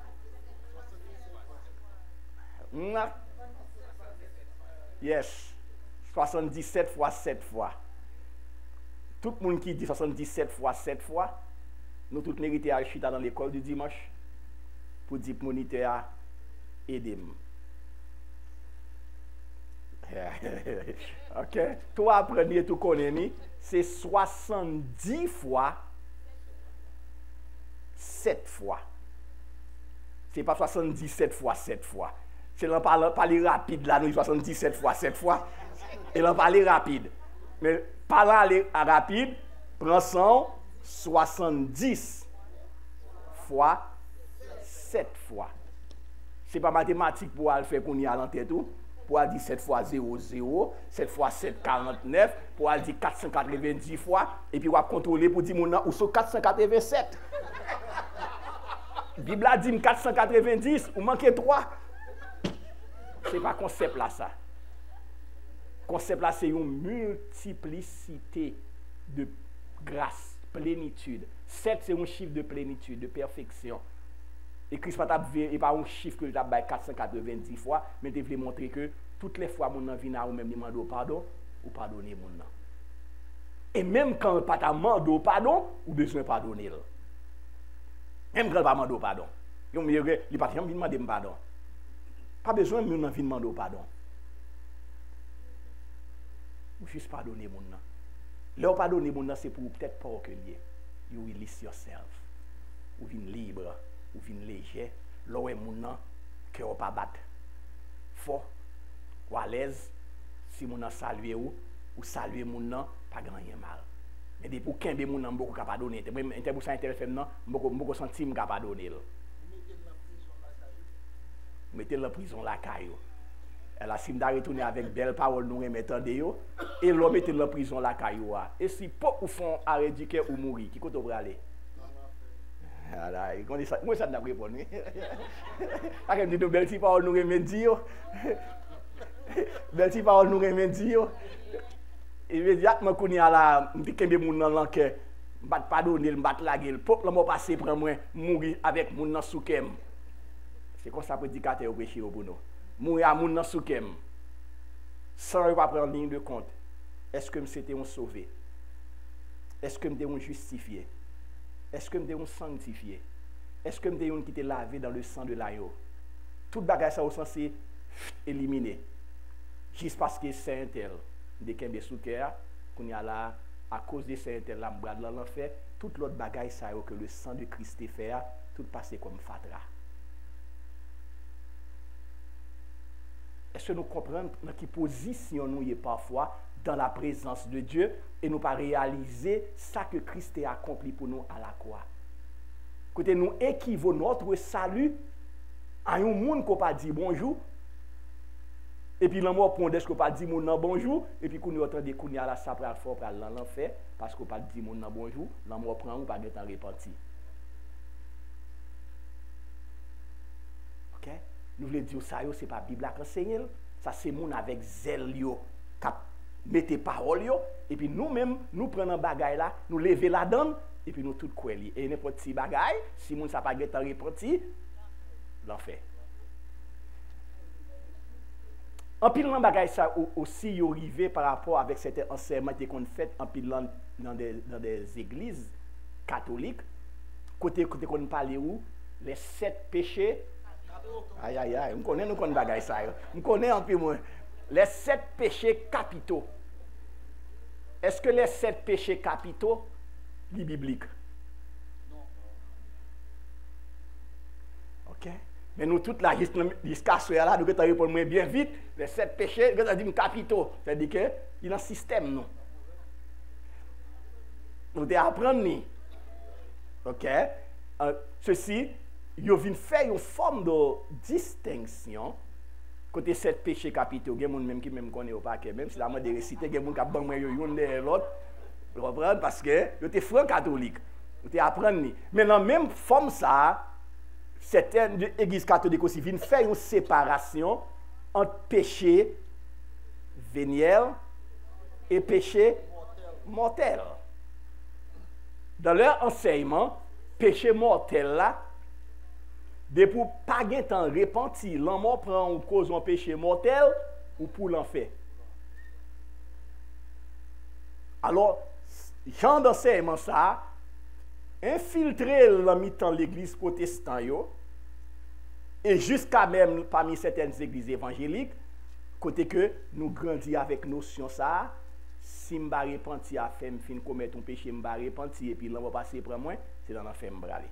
Yes. 77 fois 7 fois. Tout le monde qui dit 77 fois 7 fois, nous tous méritons à chuter dans l'école du dimanche pour dire moniteur aidez-moi. OK? Toi apprenez tout connaître, c'est 70 fois 7 fois. C'est pas 77 fois 7 fois. C'est là parler rapide là, nous 77 fois 7 fois. Et là parler rapide. Mais parler rapide, prend 170 fois 7 fois. C'est pas mathématique pour le faire qu'on y a dans tête tout. Pour dire 7 fois 0, 0, 7 fois 7, 49, pour dire 490 fois, et puis on va contrôler pour dire mon nom, ou sur 487. La Bible a dit 490, ou manquez 3. Ce n'est pas concept là ça. Concept là, c'est une multiplicité de grâce, plénitude. 7, c'est un chiffre de plénitude, de perfection. Et Christ n'est pas un chiffre que tu as 490 fois, mais tu veux montrer que toutes les fois, mon vient à ou même demander pardon, ou pardonner mon nom. Et même quand pas ta demande pardon, ou besoin de pardonner. Même quand pas demander pardon. Il n'y a pas de demander pardon. Pas besoin de demander pardon. Ou juste pardonner mon nom. Là, pardonner mon nom, c'est pour peut-être pas que lié. You release yourself. Ou vin libre, ou vin léger. Là, où est mon nom, que vous pas battre. Fort, ou à l'aise, si mon nom salue ou saluer mon nom, pas grand mal. Mais depuis pour qu'un mon nom, beaucoup capable pardonner. Et pour ça, interfère non, beaucoup sentir capable pardonner. Mettez la prison la caillou. Elle a sim retourner avec belle parole nous remettande yo et l'homme mettez la prison la caillou. Et si pas ou font arrêt du cœur ou mourir, qui côté aller? Voilà, on dit ça, moi ça n'a pas répondu. Avec une belle parole nous remet dire. Belle parole nous remet dire. Immédiatement qu'on y a là, me dit que moun nan lanke, m'bat pardonner, m'bat laguer, pour que l'homme passer prend moi mourir avec moun nan soukem. C'est comme ça prédicateur prêcher pour nous. Mourir à moun nan soukem. Sans pas prendre ligne de compte. Est-ce que c'était un sauvé? Est-ce que m'était un justifié? Est-ce que m'était un sanctifié? Est-ce que m'était un qui était lavé dans le sang de l'agneau? Tout bagage ça au censé éliminer. Juste parce que c'est un tel. De kembe sous cœur, qu'on y a là, à cause de ces tel là, m'brad dans l'enfer, tout l'autre bagaille ça que le sang de Christ fait, tout passé comme fatra. Est-ce que nous comprenons dans quelle position nous y est parfois dans la présence de Dieu et nous pas réaliser ça que Christ a accompli pour nous à la croix? Côté nous équivaut notre salut à un monde qui pas dit bonjour. Et puis l'homme répond est-ce qu'on pas dit mon nom bonjour et puis qu'on entend des coups là ça pral fort pral dans l'enfer parce qu'on pas dit mon nom bonjour, l'homme reprend ou pas être repenti. OK? Nous voulons dire ça c'est pas Bible qui enseigne, ça c'est moun avec zèle yo qui mettez parole yo et puis nous-mêmes nous prenons bagaille là, nous lever la donne et puis nous tout quoi li et n'importe petit bagaille, si moun ça pas être repenti, l'enfer. En pile dans bagay ça aussi yo rivé par rapport avec cet enseignement qu'on fait en pile dans des églises catholiques côté qu'on parle où les 7 péchés aïe aïe aïe nous connaît bagay ça on connaît en pile moins les 7 péchés capitaux. Est-ce que les 7 péchés capitaux sont bibliques? Non. OK. Mais nous, toutes là, jusqu'à ce là, nous devons répondre bien vite. Les 7 péchés, nous devons dire capitaux. C'est-à-dire qu'il y a un système, nous. Nous devons apprendre. OK? Ceci, ils viennent faire une forme de distinction. Côté 7 péchés capitaux, il y a des gens même qui ne connaissent pas, même si la mode est récitée, il y a des gens qui ont l'un derrière l'autre. Vous comprenez? Parce que vous êtes franc catholique. Vous devez apprendre. Mais dans la même forme, ça, certaines églises catholiques aussi viennent faire une séparation entre péché véniel et péché mortel. Dans leur enseignement, péché mortel là, de pour pas gain temps repenti, l'homme prend ou cause un péché mortel ou pour l'enfer. Alors, genre d'enseignement ça, infiltrer la mi-temps l'église protestante et jusqu'à même parmi certaines églises évangéliques côté que nous grandissons avec notion ça si m'ba repenti a fait fin commettre un péché m'ba repenti et puis l'on va passer pour moi c'est dans l'enfer m'braler.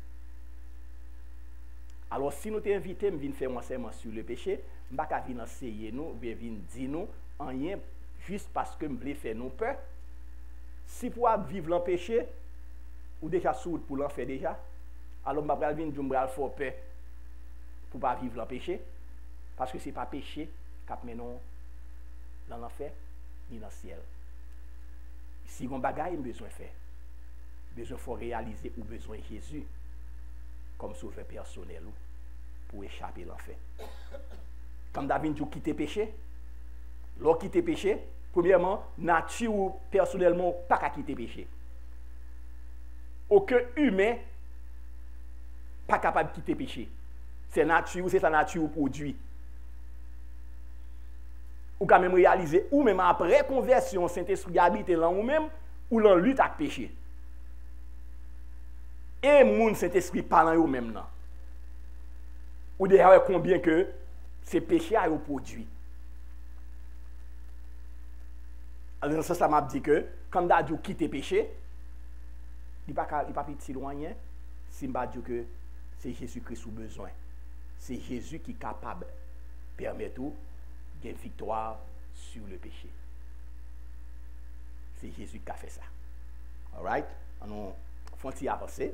Alors si nous t'inviter me venir faire un enseignement sur le péché m'ba ka venir enseigner nous bien venir dire nous rien juste parce que m'vle faire nous peur. Si pour vivre dans le péché ou déjà sourd pour l'enfer déjà, alors je vais venir dire fort peur pour ne pas vivre dans le péché, parce que ce n'est pas péché qui mène dans l'enfer ni dans le ciel. Si on bagaille, besoin de faire, besoin de réaliser ou besoin de Jésus comme sauveur personnel pour échapper à l'enfer. Comme David dit quitter péché, l'on quitte péché, premièrement, nature ou personnellement pas qu'à quitter péché. Aucun humain pas capable de quitter péché. C'est nature, c'est sa nature produit. Ou quand même réaliser, ou même après conversion, Saint-Esprit habite là ou même, ou l'on lutte avec péché. Et moun Saint-Esprit parlant ou même là. Ou déjà combien que ces péchés a produit. Alors ça m'a dit que, comme Dadou quitte péché, il n'y a pas si loin, si m'a dit que c'est Jésus-Christ ou besoin. C'est Jésus qui est capable de permettre une victoire sur le péché. C'est Jésus qui a fait ça. All right? On va avancer.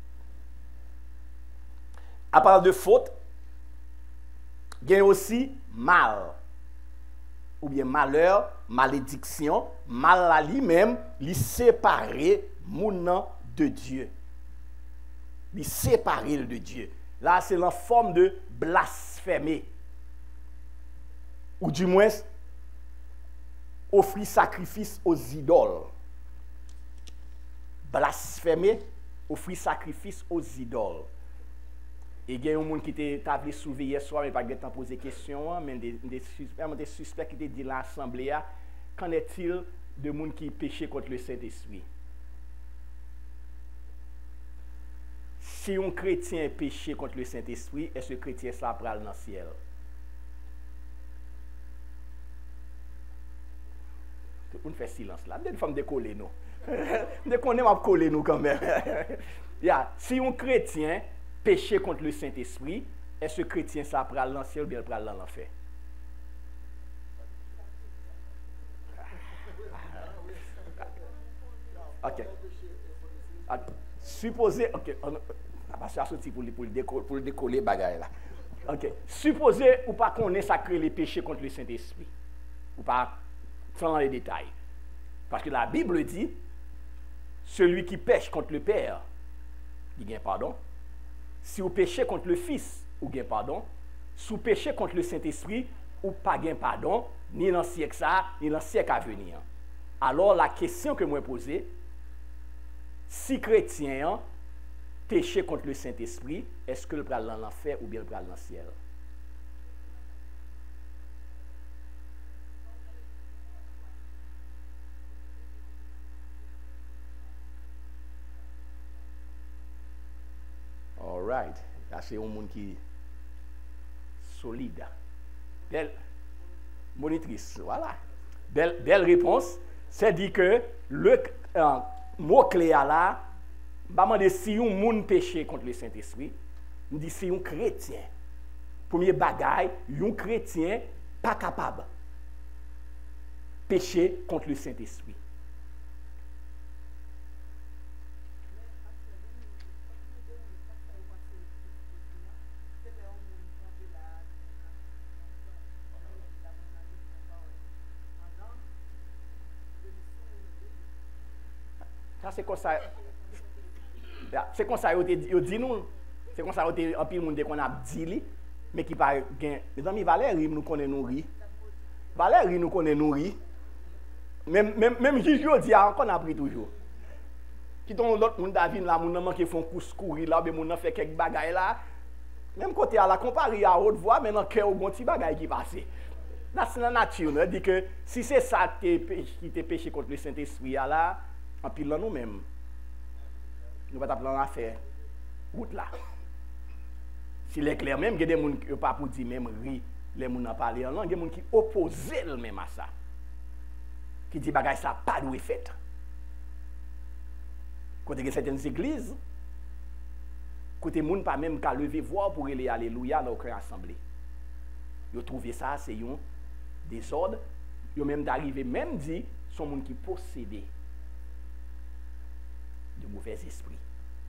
À part de faute, il y a aussi mal. Ou bien malheur, malédiction, mal à lui-même, lui séparer mon de Dieu. Lui séparer de Dieu. Là, c'est la forme de blasphémer. ou du moins offrir sacrifice aux idoles. Blasphémer, offrir sacrifice aux idoles. Et il y a un monde qui t'a voulu soulever hier soir, mais pas de temps poser question, mais des suspects qui te dit l'assemblée, qu'en est-il de monde qui péché contre le Saint-Esprit? Si un chrétien péché contre le Saint-Esprit, est-ce que le chrétien ça pral dans le ciel? Tout le monde fait silence là. Une femme décoller nous. Dès qu'on aime à coller nous quand même. Si un chrétien péché contre le Saint-Esprit, est-ce que le chrétien ça pral dans le ciel ou bien pral dans l'enfer? Ok. Supposez, ok, on va sortir pour le décoller bagaille là. Ok. Supposez ou pas qu'on ait sacré les péchés contre le Saint-Esprit. Ou pas sans dans les détails. Parce que la Bible dit, celui qui pêche contre le Père, il gagne pardon. Si vous péchez contre le Fils, vous gagne pardon. Si vous péchez contre le Saint-Esprit, vous pas gagne pardon, ni dans le siècle ça, ni dans le siècle à venir. Alors la question que moi posée, si chrétien péché contre le Saint-Esprit, est-ce que le pral dans l'enfer ou bien le pral dans le ciel? All right. Là, c'est un monde qui est solide. Belle monitrice, voilà. Belle réponse. C'est dit que le mot-clé là, je vais demander si un monde péché contre le Saint-Esprit, je dis si un chrétien. Premier bagaille, un chrétien pas capable de pécher contre le Saint-Esprit. C'est comme ça. C'est comme ça, ils dit nous. C'est comme ça, en pile monde qu'on a dit, mais qui pas gain. Mes amis, Valérie nous connaît nous ri. Valérie nous connaît nous ri. Même Gigi dit qu'on a pris toujours. Qui ton l'autre monde David là, mon manque font course courir là, mais mon fait quelques bagailles là. Même côté à la comparer à haute voix, mais dans cœur au bon petit bagaille qui passe. Là c'est la nature, on dit que si c'est ça qui t'est péché contre le Saint-Esprit là, en pile là nous-mêmes. Nous va t'appeler en affaire. Route là. Si les clairs même, il y a des gens qui ne pas pour dire même ri, les gens n'ont pas parlé en langue, il y a des gens qui opposent même à ça. Qui disent que ça n'a pas de fait. Quand il y a certaines églises, côté gens pas même qu'à lever voix pour aller alléluia dans aucune assemblée. Ils trouvent ça, c'est un désordre. Ils même d'arriver, même dit, sont gens qui possédent de mauvais esprits.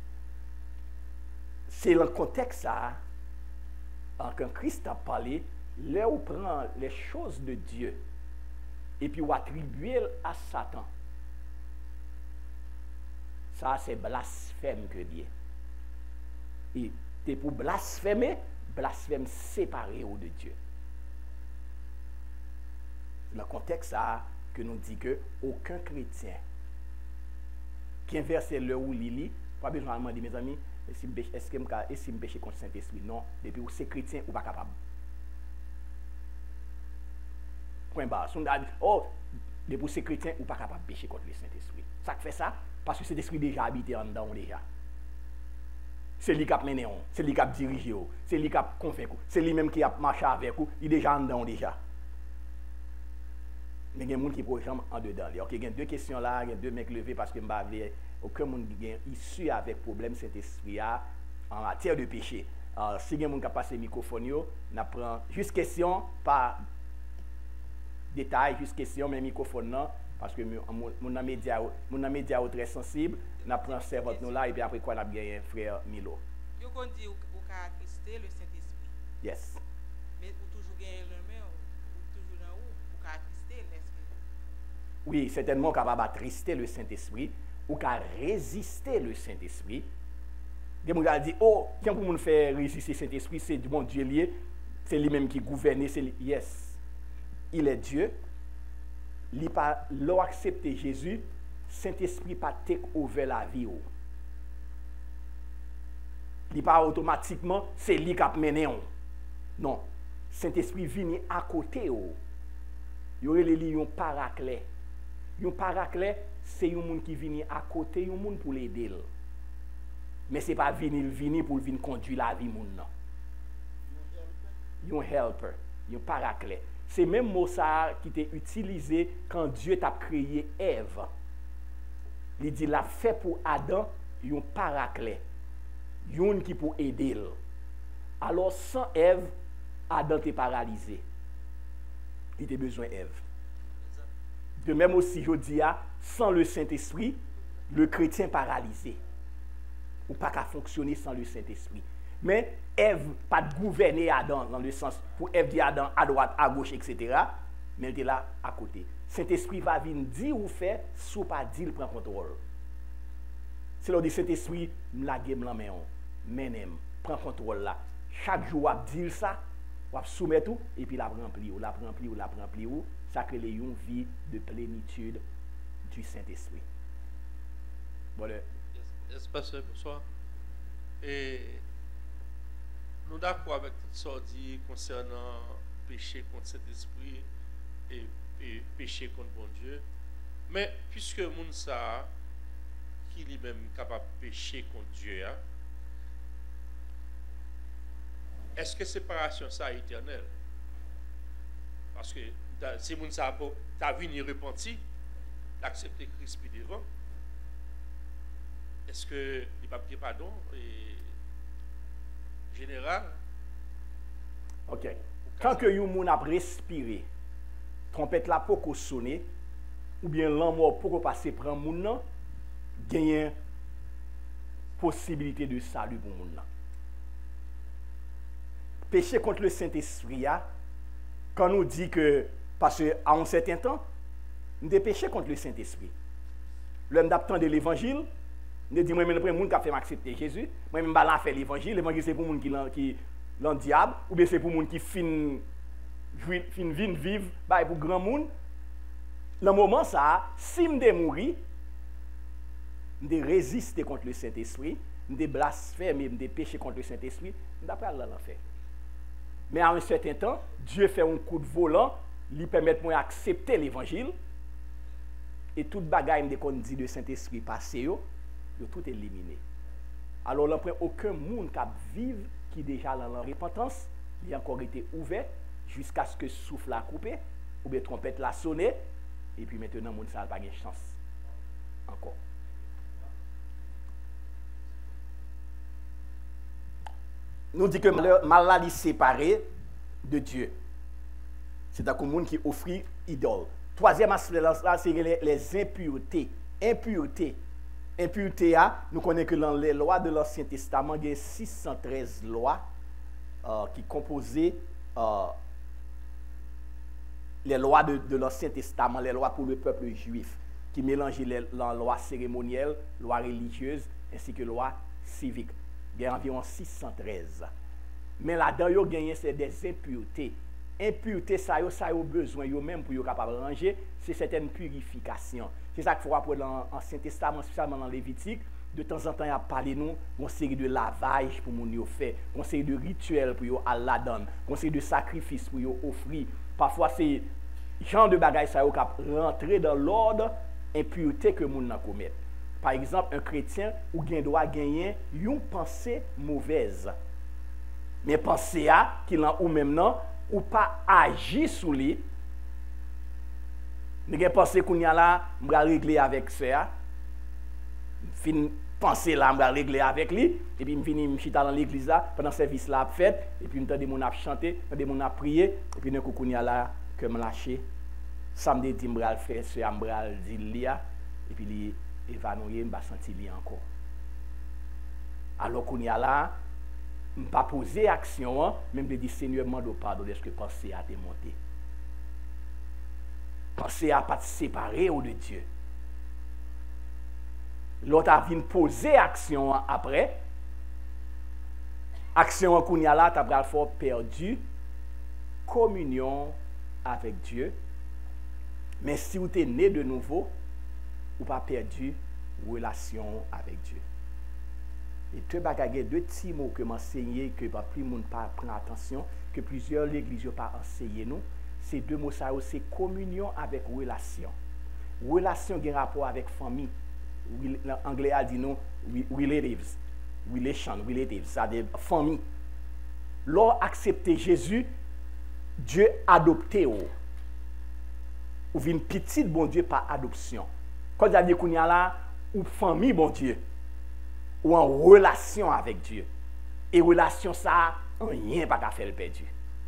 C'est le contexte ça, quand Christ a parlé, là où prend les choses de Dieu et puis on attribue à Satan. Ça c'est blasphème que bien. Et c'est pour blasphémer, blasphème séparé de Dieu. Le contexte ça que nous dit que aucun chrétien qui inverse le ou lili, pas besoin de demander mes amis, est-ce que je péché contre le Saint-Esprit? Non, depuis où c'est chrétien ou pas capable. Point barre. Oh, depuis où c'est chrétien ou pas capable de pécher contre le Saint-Esprit. Ça fait ça parce que cet esprit déjà habité en dedans déjà. C'est lui qui a mené, c'est lui qui a dirigé, c'est lui qui a convaincu, c'est lui même qui a marché avec vous, il est déjà en dedans déjà. Mais il y a des gens qui peuvent jamais en dedans. Ok, il y a deux questions là, il y a deux mecs levés parce que je ne sais aucun monde qui est issu avec problème cet esprit en matière de péché. Alors, si il y a des gens qui ont passé le microphone, on apprend juste question, pas détail, juste question, mais microphone non, parce que mon média est très sensible, on apprend servante nous là et puis après quoi on a bien frère Milo. Vous avez dit au cas Christ le Saint-Esprit. Yes. Mais vous toujours gagner le même ou toujours dans où au cas Christ l'Esprit. Oui, certainement capable d'attrister le Saint-Esprit ou qu'à résister le Saint-Esprit. Des gens disent, oh, quand vous faire résister le Saint-Esprit, c'est du bon Dieu lié, c'est lui-même qui gouverne, c'est lui. Yes. il est Dieu, li pas l'ont accepté Jésus, Saint-Esprit pas take over la vie ou. Li pas automatiquement c'est lui qui a mené on. Non, Saint-Esprit vient à côté ou. Yo li yon paraclet. Yon paraclet c'est un monde qui vient à côté, un monde pour l'aider. Mais c'est pas venir pour venir conduire la vie moun non. Yon helper, yon paraclet. C'est même mot ça qui était utilisé quand Dieu t'a créé Ève. Il dit la fait pour Adam yon paraclet. Yon qui pour aider. Alors sans Ève, Adam était paralysé. Il était besoin d'Ève. De même aussi, je dis, sans le Saint-Esprit, le chrétien paralysé. Ou pas qu'à fonctionner sans le Saint-Esprit. Mais Ève, pas de gouverner Adam dans le sens pour Ève dire Adam à droite, à gauche, etc. Mais elle était là à côté. Saint-Esprit va venir dire ou faire, sous pas dire, il prend contrôle. C'est là où Saint-Esprit, la game la main, menem, prend contrôle là. Chaque jour, on dit ça, on soumet tout, et puis la remplit, ou la remplit, ou ça crée une vie de plénitude du Saint-Esprit. Voilà. Yes, pasteur, bonsoir. Et nous d'accord avec tout ce qu'on dit concernant péché contre Saint-Esprit et péché contre bon Dieu. Mais puisque moun ça qui lui-même capable de pécher contre Dieu, hein, est-ce que séparation ça est éternelle? Parce que si moun ça t'a venu repenti, d'accepter Christ puis devant, est-ce que il va pedir pardon et général? OK. Quand que yon moun a respiré, trompette la pour sonner, ou bien l'amour pour passer prendre moun nan, gagne possibilité de salut pour moun nan. Péché contre le Saint-Esprit, quand nous dit que, parce qu'à un certain temps, nous avons péché contre le Saint-Esprit. L'homme d'attendre l'évangile, nous dit, moi-même, le monde qui a fait m'accepter Jésus, moi-même, je fait l'évangile. L'évangile, c'est pour les gens qui l'ont diable, ou bien c'est pour les gens qui finissent vivre, pour grand monde. Dans le moment, ça, si je mourir, je résister contre le Saint-Esprit, je blasphémer, je pécher contre le Saint-Esprit, je ne vais pas aller dans l'enfer. Mais à un certain temps, Dieu fait un coup de volant, lui permet de accepter l'évangile, et toute bagaille qu'on dit de Saint-Esprit passé, yo tout éliminé. Alors, là, aucun monde qui vive, qui déjà dans la repentance, il a encore été ouvert jusqu'à ce que le souffle a coupé, ou bien trompette l'a sonné, et puis maintenant, le monde n'a pas de chance. Encore. Nous dit que maladie séparée de Dieu. C'est un monde qui offre idole. Troisième aspect, c'est les impuretés. Impureté, nous connaissons que dans les lois de l'Ancien Testament, il y a 613 lois qui composaient les lois de l'Ancien Testament, les lois pour le peuple juif, qui mélangeaient les lois cérémonielles, lois religieuses, ainsi que lois civiques. Il y a environ 613. Mais là-dedans, il y a des impuretés. Impureté, ça a besoin, même pour être capable de ranger, c'est certaines purifications. C'est ça qu'il faut apprendre dans l'Ancien Testament, spécialement dans Lévitique. De temps en temps, il y a parlé nous, une série de lavages pour nous faire, une série de rituels pour nous Allah donne, une série de sacrifices pour nous offrir. Parfois, c'est genre de bagages ça qui rentrer dans l'ordre impureté que nous commettons. Par exemple, un chrétien ou doit gagner une pensée mauvaise. Mais pensée qu'il a ou même non, ou pas agir sur lui. Nous avons pensé qu'on y a là, on va régler avec ça. Fin penser là, on va régler avec lui. Et puis, je finis chita dans l'église là, pendant le service là, fait. Et puis, je entends mon chanter, je mon prier. Et puis, nous avons là, que je lâché. Samedi, je vais faire ce que je vais dire. Et puis, évanoui, je vais sentir lui encore. Alors qu'on y a là, je ne vais pas poser action, même de dire Seigneur, je demande pardon de ce que pensée a démonté. Pensée à pas séparer de Dieu. L'autre a venu poser action après. Action qu'on y a là, tu as perdu communion avec Dieu. Mais si vous êtes né de nouveau, vous n'avez pas perdu relation avec Dieu. Et deux bagages, deux petits mots que m'enseigner, que pas plus monde pas prendre attention, que plusieurs l'église n'ont pas enseigné nous. Ces deux mots, ça c'est communion avec relation. Relation qui a rapport avec famille. L'anglais a dit nous, relatives. Relatives, c'est-à-dire famille. Lorsque accepter Jésus, Dieu adopté ou une petite bon Dieu par adoption. Quand il dit qu'on y a là, ou famille bon Dieu, ou en relation avec Dieu. Et relation ça, rien pas qu'à faire le perdu.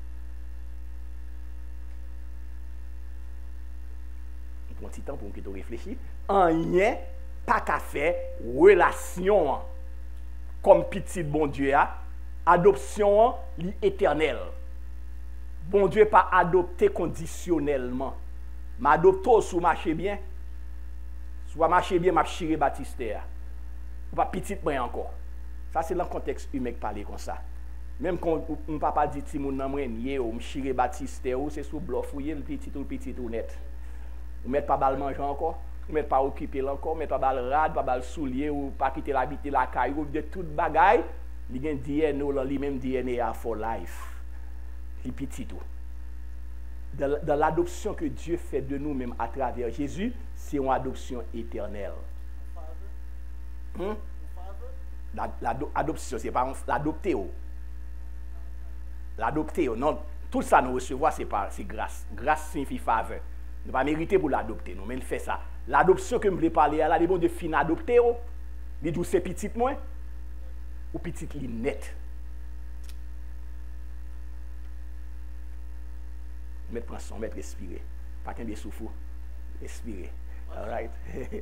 Un petit temps pour que tu réfléchis. Rien pas qu'à faire relation comme petit bon Dieu a. Adoption l'éternel. Bon Dieu pas adopté conditionnellement. M'adopto sous marcher bien. Soit marcher bien, m'a chiré Baptiste. Ou pas petit moi encore. Ça c'est dans le contexte humain parler comme ça. Même quand mon papa dit ti moun nan mrenye ou m'chiré Baptiste ou c'est sous bluff ou le petit ou net. Ou mettre pas bal manger encore, ou mettre pas occuper encore, mettre pas bal rad, pas bal soulier ou pas quitter l'habiter la caille ou de toute bagaille, li gen DNA là, li même DNA for life. Li petit tout. Dans l'adoption que Dieu fait de nous-mêmes à travers Jésus, c'est une adoption éternelle. L'adoption, c'est pas l'adopter. L'adopter, non, tout ça nous recevons, c'est grâce. Grâce signifie faveur. Nous ne pas mériter pour l'adopter, nous, mais il fait ça. L'adoption que je voulais parler, là, les bons de fin adopter, les douces c'est petit moins, ou petit net. Mettre prendre son, mettre respirer. Pas qu'un bien souffle. Respirer. All right.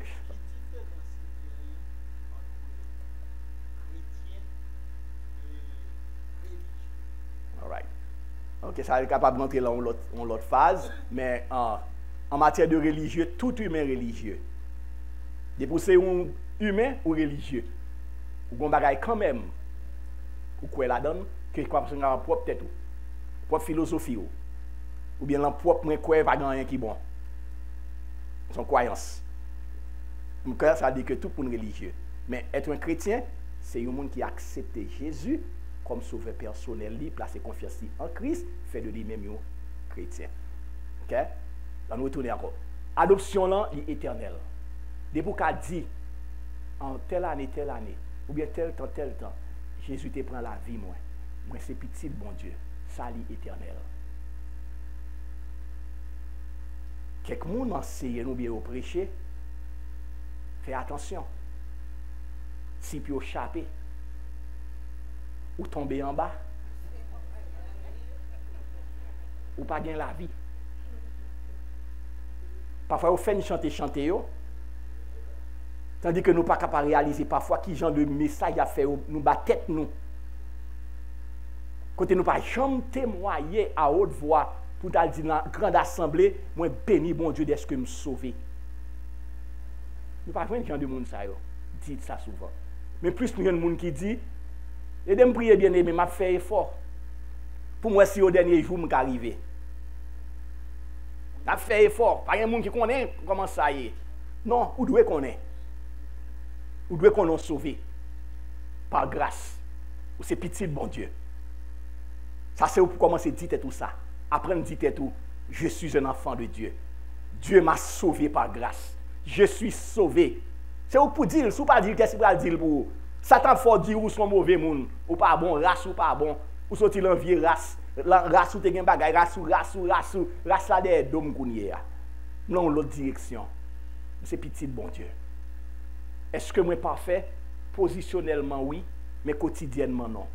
All right. Ok, ça est capable d'entrer dans l'autre phase, mais en matière de religieux, tout humain religieux. Depuis c'est un humain ou religieux. Ou un bagage quand même. Ou quoi la donne, que quoi parce qu'on a propre tête ou propre philosophie ou bien la propre moins quoi va rien qui bon. Son croyance. Ça dit que tout pour un religieux. Mais être un chrétien, c'est un monde qui accepte Jésus comme sauveur personnel, placer confiance en Christ, fait de lui-même un chrétien. OK? On nous retourner encore. Adoption là, est éternelle. Depuis qu'a dit en telle année, ou bien tel temps, Jésus te prend la vie moi. Moi c'est petit bon Dieu, ça est éternel. Quelques monde enseigne nous bien au prêcher. Fais attention. Si puis au chapé ou tomber en bas ou pas gagner la vie. Parfois, on fait chanter yo. Tandis que nous ne sommes pas capables de réaliser parfois qui genre de message a fait nous bat tête nous. Quand nous ne pas jamais témoigner à haute voix pour dire dans la grande assemblée, moi béni bon Dieu d'est-ce que me sauver. Nous pas voir genre de monde ça yo. Dites ça souvent. Mais plus nous y a des gens qui dit et de me prier bien aimé, m'a fait effort. Pour moi si au dernier jour m'est arrivé. M'a fait effort, pas un monde qui connaît comment ça y est. Non, ou doit connaître. Ou doit qu'on nous sauvé par grâce. Ou c'est petit bon Dieu. Ça c'est pour commencer à dire tout ça. Apprendre à dire tout. Je suis un enfant de Dieu. Dieu m'a sauvé par grâce. Je suis sauvé. C'est pour dire, si vous pas dire qu'est-ce qu'il va dire pour vous. Satan faut dire ou sont mauvais monde, ou pas bon, race ou pas bon, ou sorti l'envie race, race ou te gen bagay, race là des dom kounye a. Non l'autre direction. C'est petit bon Dieu. Est-ce que moi parfait? Positionnellement oui, mais quotidiennement non.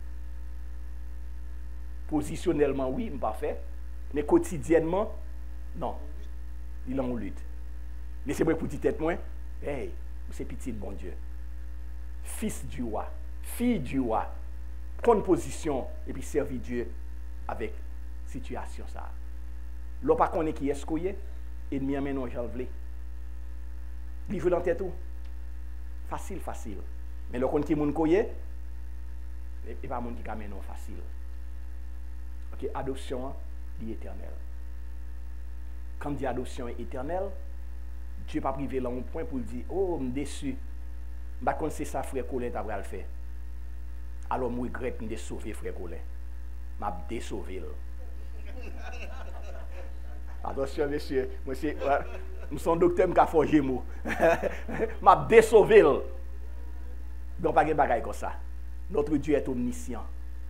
Positionnellement oui, je parfait, mais quotidiennement non. Il en lutte. Laissez-moi pour dire tête moi, hey, c'est petit bon Dieu. Fils du roi, fille du roi, prendre position et puis servir Dieu avec situation ça. L'on pas connaît qui est-ce qu'il est, ennemi amène non j'en vle. Livre dans tête tout. Facile. Mais le connaît qui moun koye, et pas moun qui amène non facile. OK, adoption l'éternel. quand dit adoption éternelle, Dieu pas privé là un point pour dire oh, je suis déçu. Je ne sais pas si c'est ça frère Colin t'a le faire. Alors je regrette de sauver frère Colin. Je vais désauver. Attention monsieur, je suis un docteur qui a forgé moi. Je vais désauver. Donc pas de bagaille comme ça. Notre Dieu est omniscient.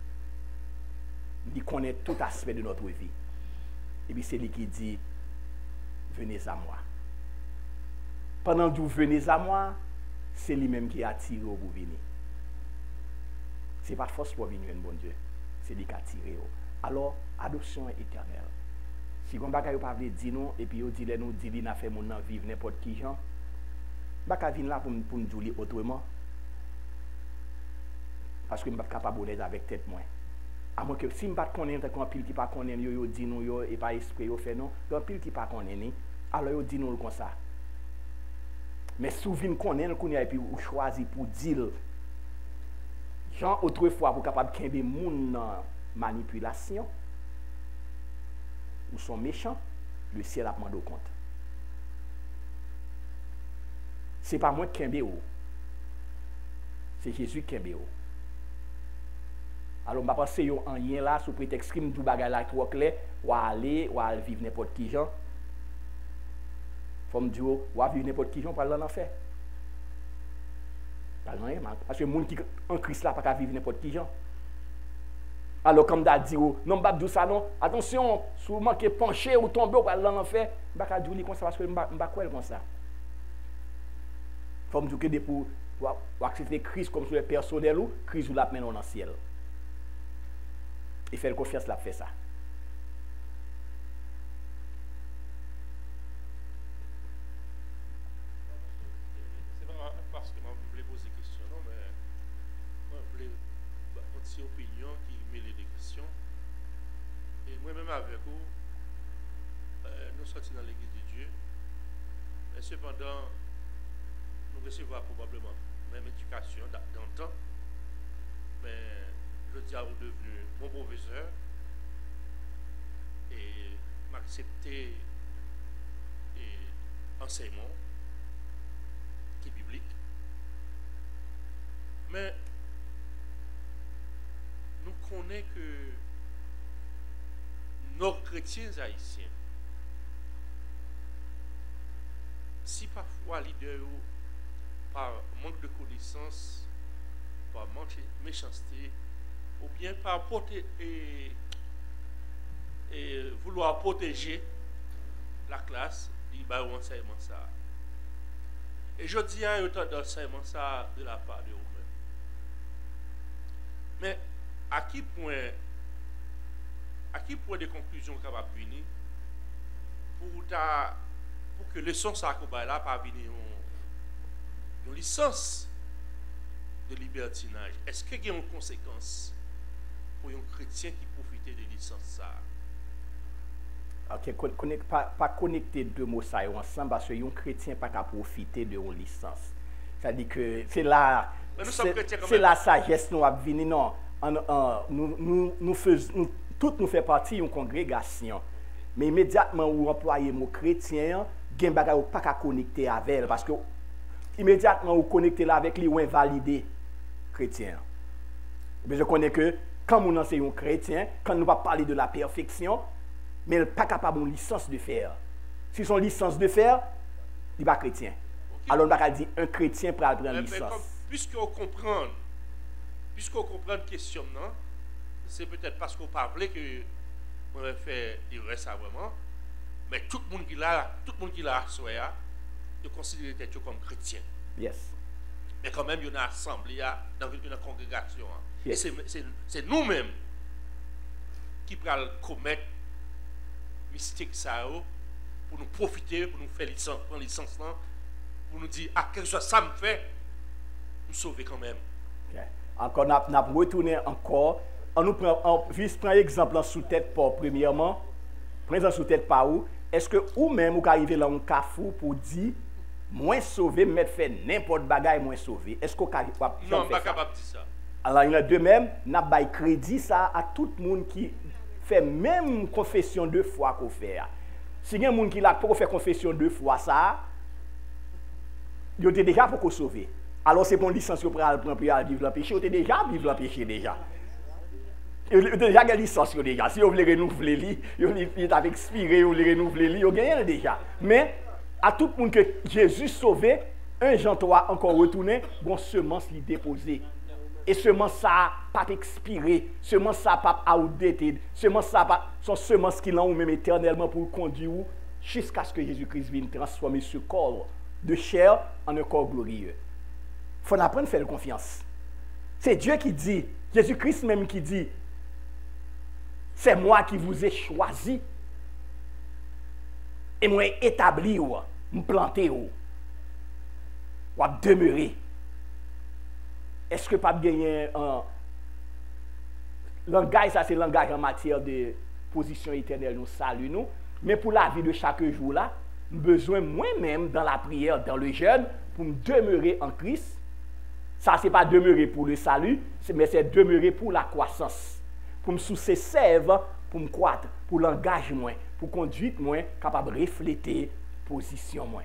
Il connaît tout aspect de notre vie. Et puis c'est lui qui dit venez à moi. Pendant que vous venez à moi, c'est lui-même qui attire pour venir. Ce n'est pas force pour venir, bon Dieu. C'est lui qui attire. Alors, adoption éternelle. Si vous ne pouvez pas dire non, et puis vous dites nous, dit n'a fait mon nom vivre n'importe qui gens, vous ne pouvez pas venir là pour nous dire autrement. Parce que je ne suis pas capable d'être avec tête moins. À moins que si je ne suis pas connaître, quand pile qui pas connaître, yo dit nous et pas esprit yo fait non, quand pile qui pas connaître, alors yo dit nous comme ça. Mais si vous venez connaître qu'on et puis vous choisissez pour dire Jean autrefois pour capable de kembe moun manipulation ou sont méchants, le ciel a demandé compte. C'est pas moi qui kembe ou. C'est Jésus qui kembe ou. Alors, je pense que vous en rien là, sous prétexte que tout bagage là qui est clair, ou aller vivre n'importe qui gens. Faut me dire, ou vivre n'importe qui gens pour aller en enfer. Parce que les gens qui en Christ là, pas vivre n'importe qui gens. Alors, comme tu dit, non, je ne dis ça non. Attention, si vous manquez pencher ou tomber pour aller en enfer, je ne vais pas dire comme ça parce que je ne vais pas comme ça. Faut me dire que pour accepter Christ comme sur le personnel ou Christ vous l'a mené dans le ciel. Et faire confiance, l'a fait ça. C'est pas parce que je voulais poser des questions, non, mais je voulais une petite opinion qui mêle des questions. Et moi-même avec vous, nous sommes dans l'église de Dieu. Mais cependant, nous recevons probablement même éducation dans le temps. Mais je dis à vous devenu mon professeur et m'accepter enseignement qui est biblique. Mais nous connaissons que nos chrétiens haïtiens, si parfois leader par manque de connaissances, par manque de méchanceté, ou bien par vouloir protéger la classe, il va enseignement ça. Et je dis à autant d'enseignement ça de la part de vous-même. Mais à qui point des conclusions capables de venir pour que le son ça là pas venir une licence de libertinage? Est-ce qu'il y a une conséquence pour un chrétien qui profite de licence ça? Ok, pas connecter deux mots ça ensemble parce qu'un chrétien pas qu'à profiter de une licence. C'est-à-dire que c'est là sagesse nous a venir non. Nous toutes nous fait partie d'une congrégation. Mais immédiatement où employer mot chrétien, gen bagay pas qu'à connecter avec elle parce que immédiatement où connecter là avec lui ou invalider chrétien. Mais je connais que quand on enseigne un chrétien, quand nous va parler de la perfection, mais il n'est pas capable de licence de faire. Si son licence de faire, il n'est pas chrétien. Okay. Alors on va dire un chrétien pour prendre une licence. Puisqu'on comprend la question, c'est peut-être parce qu'on parlait que on va faire il reste ça vraiment. Mais tout le monde qui l'a soya, il considère être comme chrétien. Yes. Mais quand même, il y a une assemblée dans une congrégation. Yes. Et c'est nous-mêmes qui pourrons commettre mystique ça pour nous profiter, pour nous faire prendre licence, pour nous dire, ah, quelque chose ça me fait, nous sauver quand même. Okay. Encore, nous avons retourné encore. On nous prend exemple sous tête pour premièrement. Prenez sous tête par où? Est-ce que ou-même vous arrivez là un cafou pour dire moins sauvé, mais faire n'importe bagaille moins sauvé? Est-ce qu'on arrive pas? Non, pas capable de dire ça. Alors il y en a de même, n'a pas crédit ça à tout le monde qui fait même confession de foi qu'on fait. Si il y a des gens qui là pour faire confession 2 fois ça, ils étaient déjà pour sauver. Alors c'est pour une licence pour prendre pour vivre le péché, ils étaient déjà vivre le péché déjà. Ils ont déjà une licence déjà. Si vous voulez renouveler, ils ont expiré, vous voulez renouveler, ils ont gagné déjà. Mais à tout le monde que Jésus sauvé, 1 Jean 3 encore retourné, bon semence lui déposé. Et semence ça pas expiré, semence ça pas outdated, semence ça pas son semence qui l'ont même éternellement pour conduire jusqu'à ce que Jésus-Christ vienne transformer ce corps de chair en un corps glorieux. Il faut apprendre à faire confiance. C'est Dieu qui dit, Jésus-Christ même qui dit, c'est moi qui vous ai choisi et moi établi ou me planter ou demeurer. Est-ce que pas gagner un langage, ça c'est langage en matière de position éternelle, nous salut nous, mais pour la vie de chaque jour là, besoin moi-même dans la prière, dans le jeûne, pour me demeurer en Christ. Ça c'est pas demeurer pour le salut, mais c'est demeurer pour la croissance, pour me soucier sève, pour me croître, pour l'engagement, pour conduite moi capable de refléter position moi.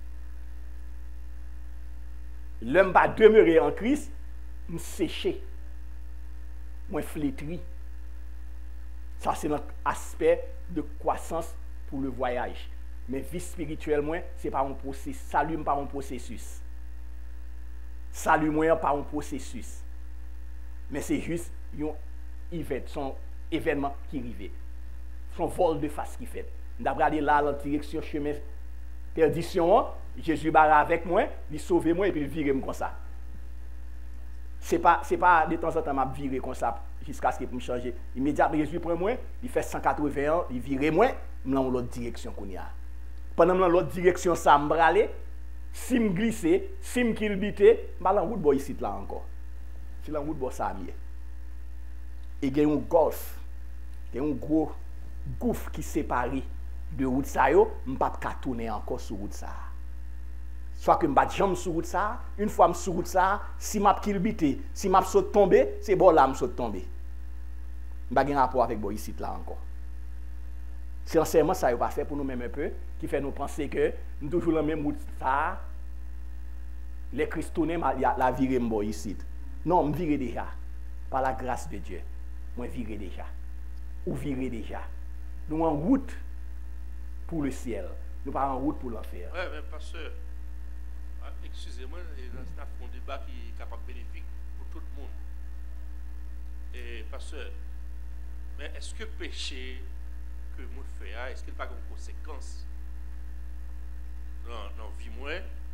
L'homme va demeurer en Christ, me sécher, moi flétri. Ça c'est notre aspect de croissance pour le voyage. Mais vie spirituelle moi, c'est pas un processus, salut pas un processus. Salut moi pas un processus. Mais c'est juste un event, son événement qui arrive. Son vol de face qui fait. D'après aller là en direction chemin perdition, Jésus barre avec moi, il sauve moi et puis il vire comme ça. C'est pas de temps en temps m'a viré comme ça jusqu'à ce qu'il me changer. Immédiatement Jésus prend moi, il fait 180 ans, il vire moi, dans l'autre direction qu'on y a. Pendant dans l'autre direction ça me braler, si me glisser, si me kilbiter, mal en route boy ici là encore. C'est la route boy ça mieux. Et il y a un golf, il y a un gros gouffre qui sépare de route ça yo, m'pas pas tourner encore sur route ça. Soit que m'pas jambe sur route ça, une fois sur route ça, si m'a kilbité, si m'a saute tomber, c'est bon là me saute tomber. M'pas gen rapport avec boy ici là encore. C'est enseignement ça yo pas fait pour nous même un peu qui fait nous penser que nous toujours la même route ça. Les Christ tourner la virer m'boy ici. Non, me virer déjà par la grâce de Dieu. Moi virer déjà. Ou virer déjà. Nous en route pour le ciel. Nous pas en route pour l'enfer. Oui, mais pasteur, excusez-moi, c'est un débat qui est capable bénéfique pour tout le monde. Et pasteur, mais est-ce que péché que nous faisons, est-ce qu'il n'y a pas de conséquences dans la vie moi?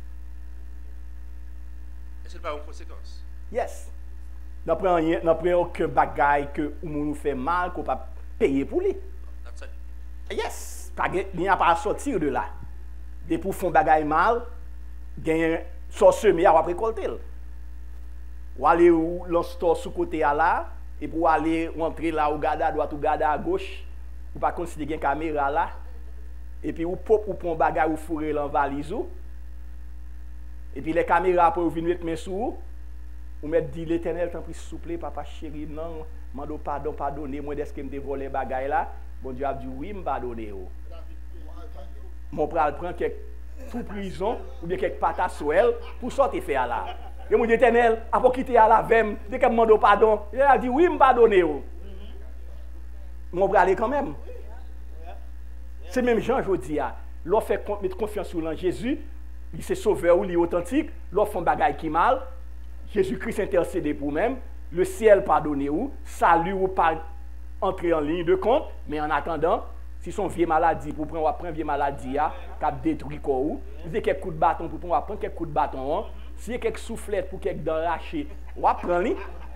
Est-ce qu'il n'y a pas de conséquences? Yes. N'après aucun bagaille que nous fait mal qu'on pas payer pour lui. That's it. Yes. Il n'y a pas à sortir de là. Dès pour faire bagaille mal, gagner son semer à récolter. Ou aller dans store sous côté à là et pour aller rentrer là ou garder à droite ou garder à gauche, ou pas considérer une caméra là et puis ou pop ou pon bagaille ou fourrer dans valise ou et puis les caméras pour venir mettre main sous ou mettre dit l'Éternel t'en prie souple papa chéri non mando pardonner moi d'est-ce que me volé bagaille là bon Dieu a dit oui me pardonner ou mon pral prend quelques sous prison ou bien quelques patates sur elle pour sortir faire là et mon Éternel a pas quitter à la vem dès que me mando pardon il a dit oui me pardonner ou mon pral quand même c'est même Jean je dis l'on fait mettre confiance sur Jésus il s'est sauveur ou il est authentique l'on fait bagaille qui mal Jésus-Christ intercédé pour même, le ciel pardonné ou, salut ou pas entrer en ligne de compte, mais en attendant, si son vieille maladie, pour prendre vieille maladie, qui a détruit corps ou, si il y a quelques coups de bâton pour prendre quelques coups de bâton, si il y a quelques soufflettes pour quelques dents arrachées, on va prendre.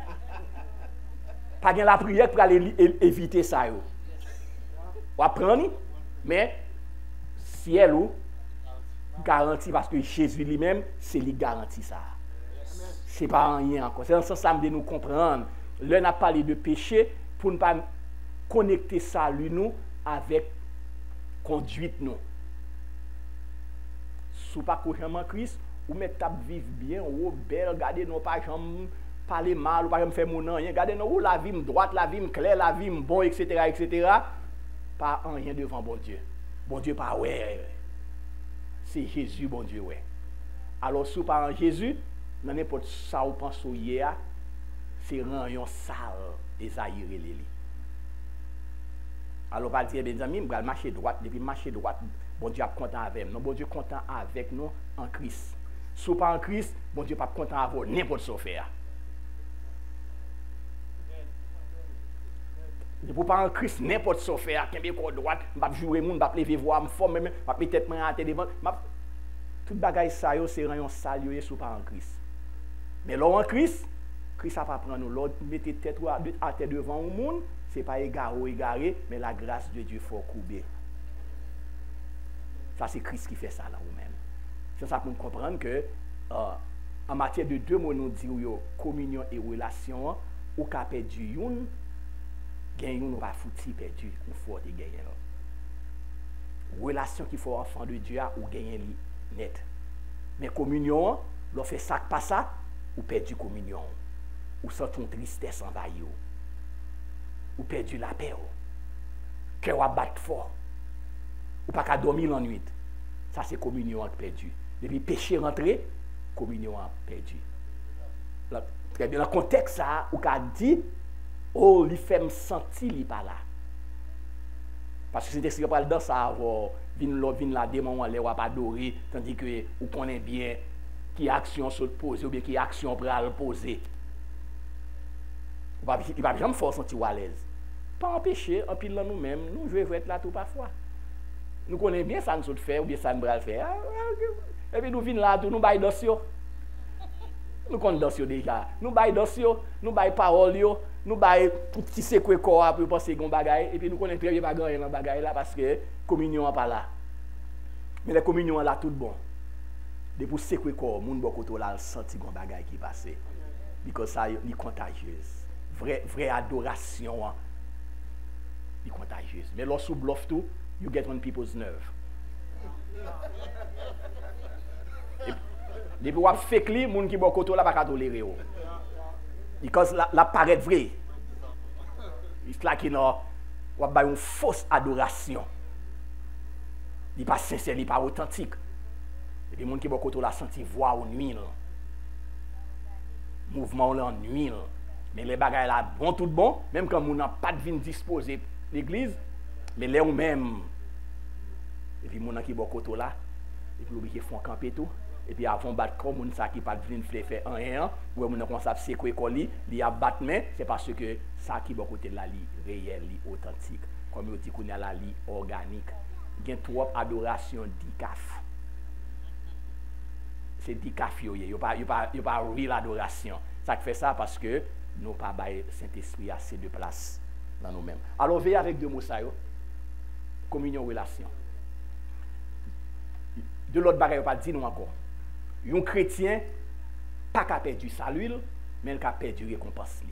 Pas bien la prière pour aller éviter ça. On va prendre, mais ciel ou, garanti parce que Jésus lui-même, c'est lui garantit ça. C'est pas rien encore. C'est dans ce sens de nous comprendre. Là, on a parlé de péché pour ne pas connecter salut nous avec conduite nous. Si pas couramment Christ, ou mettre table vivre bien, ou belle, regardez nous pas jamais parler mal, ou pas jamais faire mon rien, regardez nous la vie droite, la vie claire, la vie bon, etc., etc. Pas rien devant bon Dieu. bon Dieu pas ouais. C'est Jésus, bon Dieu, ouais. Alors, si vous parlez Jésus, dans n'importe ça vous pensez hier, c'est rayon sale, Esaïe relé. Alors, pas dire, mes amis, je vais marcher droite, depuis marcher droite, bon Dieu est content avec nous. Non, bon Dieu est content avec nous en Christ. Si vous pas en Christ, bon Dieu n'est pas content avec vous, n'importe ce faire. Si vous pas en Christ, n'importe ce faire, qui est bien droite, je vais jouer, je vais lever voix, je vais former, je vais peut-être me rater devant. Tout bagay ça c'est rayon sale yo sou pas en Christ. Mais là en Christ, Christ a pas prendre nous l'autre mettez tête à tête devant au monde, c'est pas égaré, mais la grâce de Dieu faut couper. Ça c'est Christ qui fait ça là ou même. C'est ça pour comprendre que en matière de deux mots nous dit yo communion et relation ou ka perdu une gagne nous pas fouti perdu, on faut te gagner là. Relation qu'il faut enfant de Dieu ou gagner li net. Mais communion, l'on fait ça pas ça, ou perdu communion. Ou sent une tristesse envahie. Ou perdu la paix. Cœur ou bat fort. Ou pas qu'à dormir la nuit. Ça c'est communion perdu. Depuis péché rentré, communion perdu. Très bien, dans le contexte ça, ou qu'a dit, oh, il fait me sentir li pas là. Parce que c'est pas dans ça vin la démon les va pas adorer tandis que ou connaît bien qui action se poser ou bien qui action pral poser. Il va jamais force sentir à l'aise. Pas empêcher en pile nous mêmes, nous jouer être là tout parfois. Nous connaissons bien ça nous faire ou bien ça nous pral faire. Et puis nous vinn là tout nous bail dossio. Nous connaissons dossio déjà. Nous bail dossio, nous bail parole yo. Nous bail tout petit secoué corps pour penser gon bagaille et puis nous connaissons très bien pas grand dans bagaille là parce que communion pas là. Mais la communion là tout bon. De pour secouer corps moun bon côté là senti gon bagaille qui passer. Because ça est contagieuse. Vraie adoration est contagieuse. Mais lorsque vous bluff tout, you get on people's nerve. Depuis vous faites li moun qui bon côté là pas tolérer. Because la paraît vrai. It's like you know, ou ba une fausse adoration. Il pas sincère, il pas authentique. Et puis moun qui bon côté là senti voix ou nuit. Mouvement là nuit. Mais les bagages là bon tout bon, même quand moun n'a pas de vin disposer l'église, mais les ou même. Et puis moun qui bon côté là, et puis obligé font camper tout. Et puis avant battre comme moun ça qui pas venir faire un et un ou moun comme ça c'est quoi colis li a battre main c'est parce que ça qui bon côté là li réel li authentique comme on dit qu'on a là li organique gen trop adoration dicaf c'est dicaf yo pas real adoration ça fait ça parce que nous pas bail Saint-Esprit assez de place dans nous-mêmes. Alors veillez avec deux mots ça yo communion relation de l'autre bagaille pas dit nous encore. Un chrétien pas qu'à perdre du salut, mais qu'à perdre du récompense.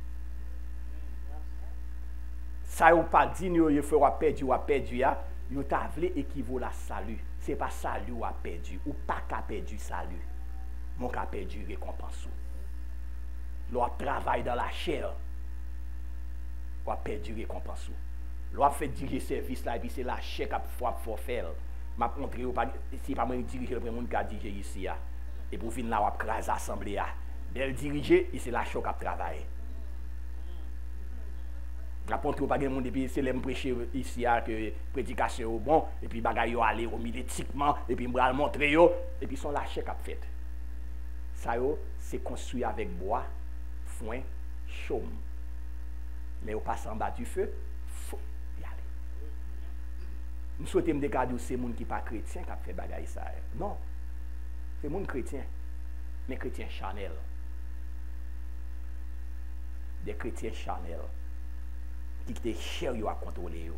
Ça ou pas dit nous il faut perdre ya, yo t'a vle équivaut la salut. C'est pas salut ou a perdu ou pas qu'à perdre du salut. Mon qu'à perdre du récompense. L'on travaille dans la chair. Ou a perdu du récompense. L'on fait diriger service là et puis c'est la chair qui faut faire. M'a montré si pas moi diriger le monde qui a dirigé ici et pour venir là on craser assemblée belle diriger et c'est la choc à travailler la montré pas monde depuis c'est l'aime prêcher ici que prédication bon et puis bagaille yo aller au milietiquement et puis m'bral montrer yo et puis son la chèque a fait ça yo c'est construit avec bois foin chaume mais au passe en bas du feu nous souhaitons me décader c'est monde qui pas chrétien qui a fait bagaille ça. Non. C'est monde chrétien. Mais chrétien charnel. Des chrétiens charnels qui étaient chers à contrôler.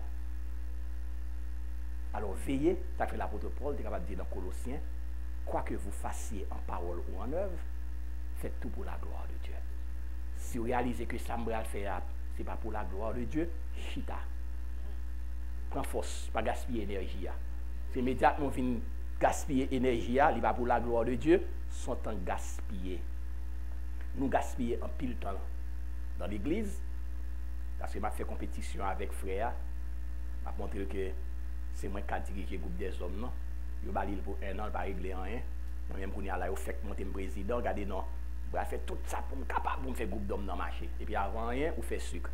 Alors veillez, ça fait l'apôtre Paul est capable de dire dans Colossiens, quoi que vous fassiez en parole ou en œuvre, faites tout pour la gloire de Dieu. Si vous réalisez que ça me fait c'est pas pour la gloire de Dieu, chita. Prends force, pas gaspiller énergie. C'est immédiatement vient gaspiller énergie, il va pour la gloire de Dieu, son temps gaspillé. Nous gaspillons un pile temps dans l'église, parce que m'a fait compétition avec frère, m'a montré que c'est moi qui a dirigé le groupe des hommes, non? Yo bali pour un an, pas régler rien. Moi-même, quand il y a là, yo fait monter le président, regardez, non. Je vais faire tout ça pour me capable de faire groupe d'hommes dans le marché. Et puis avant rien, on fait sucre.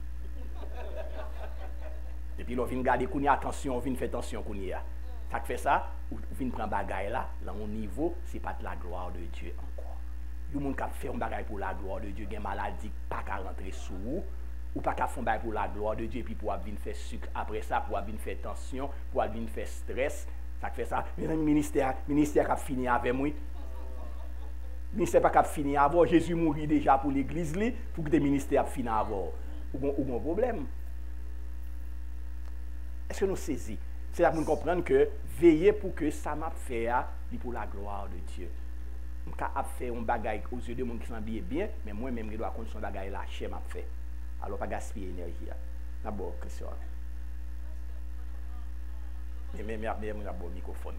Et puis là, on vient garder qu'on y a attention, on vient faire attention qu'on y a. Ça fait ça, on vient prendre bagaille là, là au niveau, c'est pas de la gloire de Dieu encore. Il y a des gens qui font un bagaille pour la gloire de Dieu, il y a une maladie pas qu'à rentrer sous vous, ou pas qu'à faire un bagaille pour la gloire de Dieu, et puis pour venir faire sucre après ça, pour venir faire tension, pour venir faire stress. Ça fait ça, le ministère qui a fini avec moi. Le ministère pas fini avant, Jésus mourit déjà pour l'église, pour que le ministère finisse avant. Ou un problème. Est-ce que nous saisissons? C'est là pour nous comprendre que veiller pour que ça m'a fait pour la gloire de Dieu. Je peux faire un bagage aux yeux de gens qui s'habillent bien, mais moi-même, je dois continuer un bagage là, je m'a fait. Alors, pas gaspiller l'énergie. D'abord, question. Mais d'abord, le microphone.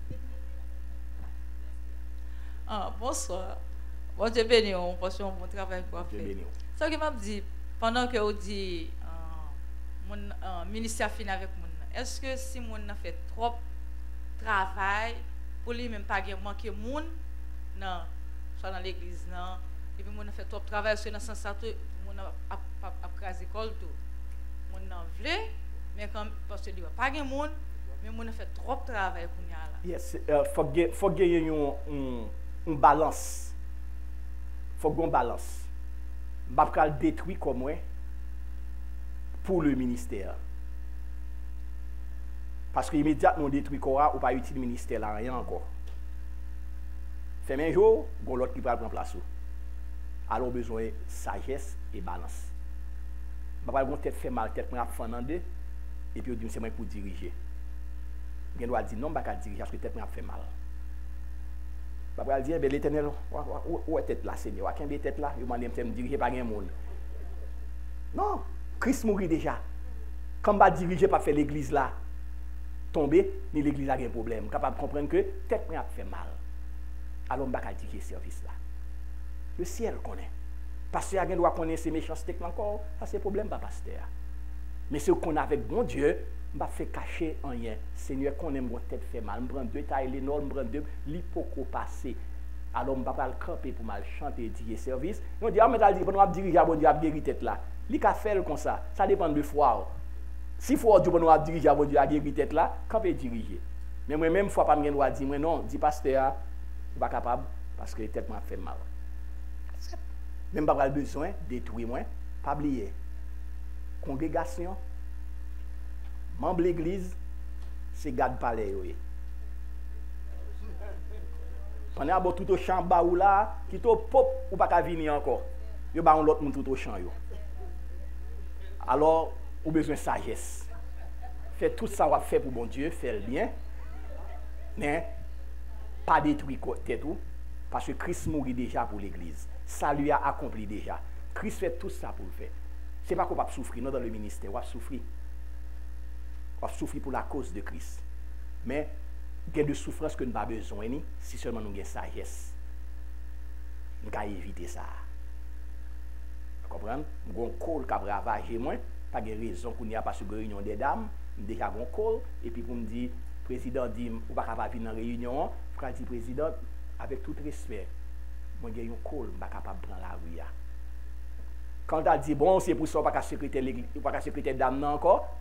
Bonsoir. Bon Dieu béni, on pense un bon travail pour faire. Ce que m'a dit, pendant que vous dit mon ministère fini avec mon, est-ce que si mon a fait trop travail pour lui même pas manquer moun non soit dans l'église non et puis mon a fait trop travail sur dans sens ça tout mon a crasé école tout mon en vle mais comme parce que il pas gain moun mais mon a fait trop travail pour là. Yes, faut gagner une balance. Faut gagner une balance. Pas pas détruire comme moi pour le ministère. Parce que immédiatement on détruit quoi ou pas utile ministère là rien encore. Fait un jour, bon l'autre qui va prendre place. Alors besoin de sagesse et balance. Pas pas tête fait mal, tête prend fendande et puis on dit c'est moi pour diriger. On doit dire non pas qu'à diriger parce que tête prend fait mal. Pas dire ben l'Éternel où est tête là Seigneur, à quelle tête là, il m'a dit me diriger pas rien monde. Non, Christ mourit déjà. Comme pas diriger pas faire l'église là tomber, ni l'église a un problème, capable de comprendre que tête prend fait mal. Alors on va pas diriger service là. Le ciel connaît. Pasteur a doit connaître ces méchancetés encore, ça c'est problème pas pasteur. Mais ce qu'on a avec bon Dieu, on va faire cacher en rien. Seigneur, qu'on aime mon tête fait mal, on prend deux tailles énormes, on prend deux l'hypoco passé. Alors on va pas le camper pour mal chanter et dire service. On dit ah mais t'as dit pour nous diriger bon Dieu a guéri tête là. Li ka faire comme ça dépend de foi. Si foi Dieu pour nous diriger bon Dieu a guéri tête là, camper diriger. Mais moi même fois pas me doit dire moi non, dit pasteur, pas capable parce que tête m'a fait mal. Même pas besoin détruire moi, pas oublier. Congrégation, membre de l'église, c'est garde palais. Pendant que tout au champ ou là, qui to pop ou pas venir encore. Yo ba on l'autre monde tout au champ yo. Alors, ou besoin de sagesse. Fait tout ça on va faire pour bon Dieu, faire bien. Mais pas détruire côté tout parce que Christ mourit déjà pour l'église. Ça lui a accompli déjà. Christ fait tout ça pour le faire. C'est pas qu'on va souffrir, non, dans le ministère, on va souffrir. On va souffrir pour la cause de Christ. Mais il y a de souffrance que nous n'avons pas besoin, si seulement nous avons sagesse. Nous pouvons éviter ça. Vous comprenez? Nous avons un col qui a ravagé moi, pas de raison qu'on n'y a pas sur la réunion des dames, nous déjà un col, et puis pour me dire, le président dit, vous ne pouvez pas venir dans la réunion, je dis, président, avec tout respect, moi j'ai un col, je ne suis pas capable de prendre la rue. Quand tu as dit, bon, c'est pour ça, pas qu'à secrétaire l'église, pas qu'à secrétaire dame encore.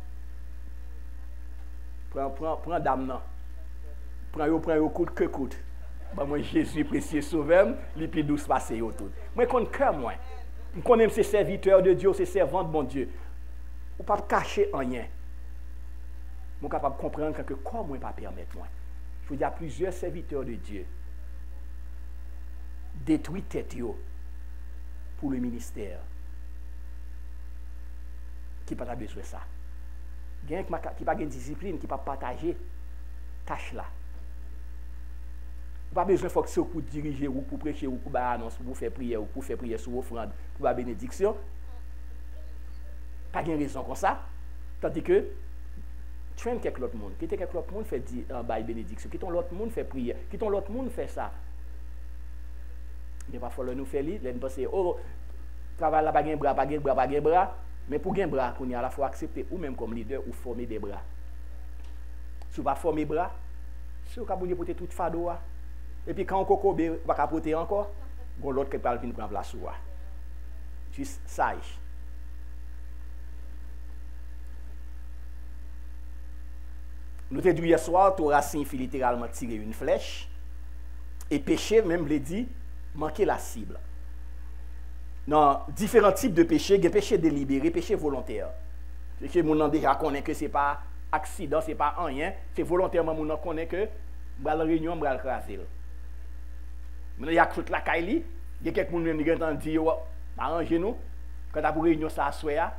Prends dame non. Prends au coûte que coûte. Bah moi Jésus précieux sauveur, les plus douce passer tout. Moi connais cœur moi. Je connais ces serviteurs de Dieu, ces servants de mon Dieu. Ou pas cacher rien. Je suis capable de comprendre que quoi moi pas permettre moi. Je veux dire plusieurs serviteurs de Dieu détruit tête pour le ministère. Qui n'a pas besoin de ça. Qui n'a pas de discipline, qui n'a pas partager tâche là. Pas besoin de faire pour diriger ou pour prêcher ou pour annoncer, pour faire prière ou pour faire prière sur offrande, pour la bénédiction. Pas de raison comme ça. Tandis que traîne quelques autres monde, qui quelques autres monde fait dire bénédiction, qui ton l'autre monde fait prière, qui ton l'autre monde fait ça. Mais parfois nous fait li, nous penser oh travail là pas gain bras, pas gain bras. Mais pour gagner bras, on a à la fois accepter ou même comme leader ou former des bras. Si vous pas former bras, si vous avez porter tout fardeau, et puis quand on cocobe, vous pas porter encore, bon l'autre qui va venir prendre place ou. Juste sage. Nous t'ai dit hier soir, Torah signifie littéralement tirer une flèche. Et péché, même le dit, manquer la cible. Dans différents types de péchés, il y a péché délibéré, péché volontaire. Péché, mon déjà connaît que ce n'est pas accident, ce n'est pas rien, c'est volontairement mon connaît que la réunion va le craser. Maintenant, il y a toute la caille, il y a quelques personnes qui ont dit, arrangez-nous, quand la réunion s'assoit,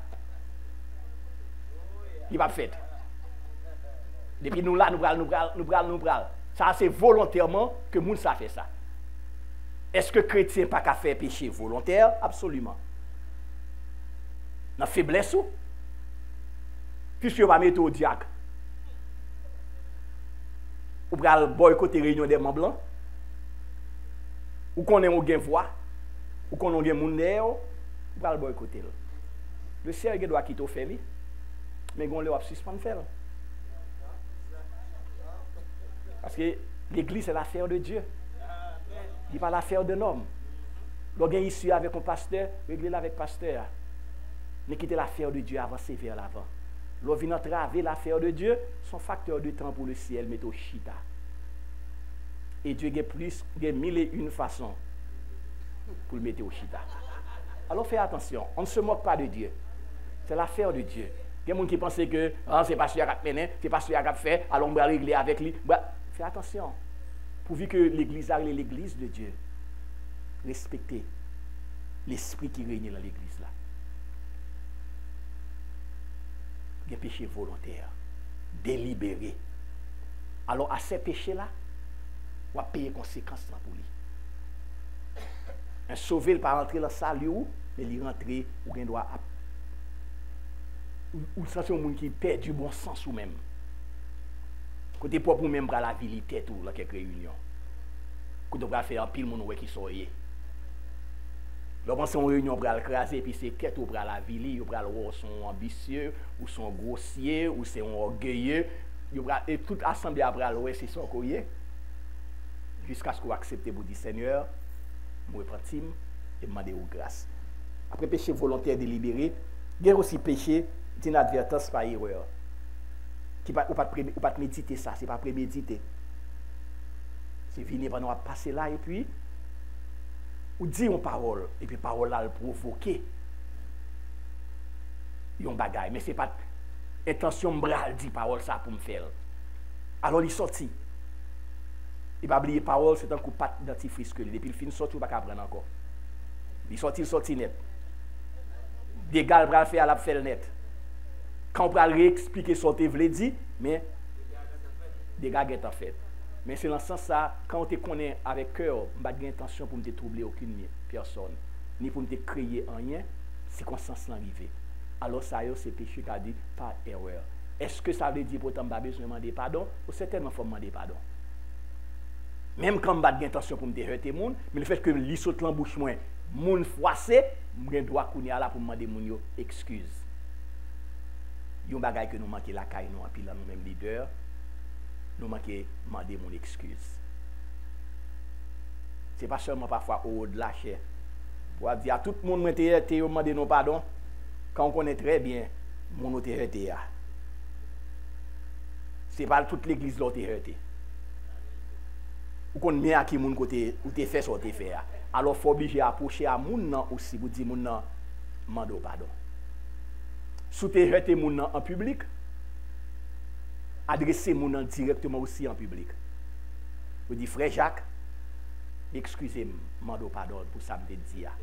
il va faire. Depuis nous là, nous prenons. Ça, c'est volontairement que moun ça fait ça. Est-ce que chrétien pas qu'à faire péché volontaire? Absolument. Dans la faiblesse ou? Puisque vous va mettre au diacre. Ou pral boycotter réunion des membres blancs. Ou qu'on ait un gain voix. Ou qu'on ait un moun ou pral boycotter. Le Seigneur doit quitter au fait, mais on le suspendre faire. Parce que l'église, c'est l'affaire de Dieu. Il n'est pas l'affaire d'un homme. Lorsqu'on est ici avec un pasteur, réglez-la avec le pasteur. Ne quittez l'affaire de Dieu, avancez vers l'avant. Lorsqu'on vient entraver l'affaire de Dieu, son facteur de temps pour le ciel, met au chita. Et Dieu a plus, il y a 1001 façons pour le mettre au chita. Alors faites attention, on ne se moque pas de Dieu. C'est l'affaire de Dieu. Il y a des gens qui pensent que c'est pas celui qui a mené, c'est pas celui qui a fait, alors on va régler avec lui. Faites attention. Pourvu que l'église est l'église de Dieu, respectez l'esprit qui règne dans l'église là. Il y a péché volontaire, délibéré. Alors à ces péchés-là, on va payer les conséquences pour lui. Un sauvé, il ne pas rentrer dans le salut, mais il rentre ou il doit. Ou ça c'est un monde qui perd du bon sens ou même. Côté propre même pour la vie tête ou dans quelques réunions. Quand on va faire un pile monde qui soyez. Lorsqu'on c'est une réunion pour le craser puis c'est tête ou pour la vie, ou pour le son ambitieux ou son grossier ou c'est un orgueilleux, et toute assemblée après le c'est son courrier. Jusqu'à ce qu'on accepte pour dire Seigneur, moi repentir et demander grâce. Après péché volontaire délibéré, il y a aussi péché d'inadvertance par erreur. Qui pas ou pas méditer ça, c'est pas préméditer. C'est venir pendant passer là et puis ou dire une parole et puis parole là le provoquer. Yon bagaille mais c'est pas intention m'bral dire parole ça pour me faire. Alors il sorti. Il va oublier parole c'est un coup pat dentifrice que depuis le fin sorti ou pas prendre encore. Il sorti net. Dégal bral faire à la faire net. Quand on peut réexpliquer ce que tu veux dire, mais des gars en fait. Mais c'est dans ce sens ça, quand on te connaît avec cœur, je n'ai pas d'intention pour me troubler aucune personne, ni pour me créer rien, circonstance l'arrivée. Alors ça, c'est péché qu'a dit par erreur. Est-ce que ça veut dire pour t'en besoin de demander pardon? Ou certainement il faut demander pardon. Même quand je n'ai pas d'intention pour me heurter les gens, mais le fait que je saute l'embouche, moun froissé, je dois courir là pour demander mon excuse. Il y a un bagage que nous manquons la caille, nous, puis là, nous mêmes leaders, nous manquons demander mon excuse. Ce n'est pas seulement parfois au de la chair. Pour dire à tout le monde, tu demander non pardon, quand on connaît très bien, mon autorité. Ce n'est pas toute l'église qui est heurtée. Ou qu'on met à qui mon côté, ou tu fais ce que tu fais. Alors, il faut obliger à approcher à mon aussi, pour dire mon mando pardon. Si tu es heurté en public, adressez mon directement aussi en public. Vous dites, frère Jacques, excusez-moi, mando pardon pour ça me dire.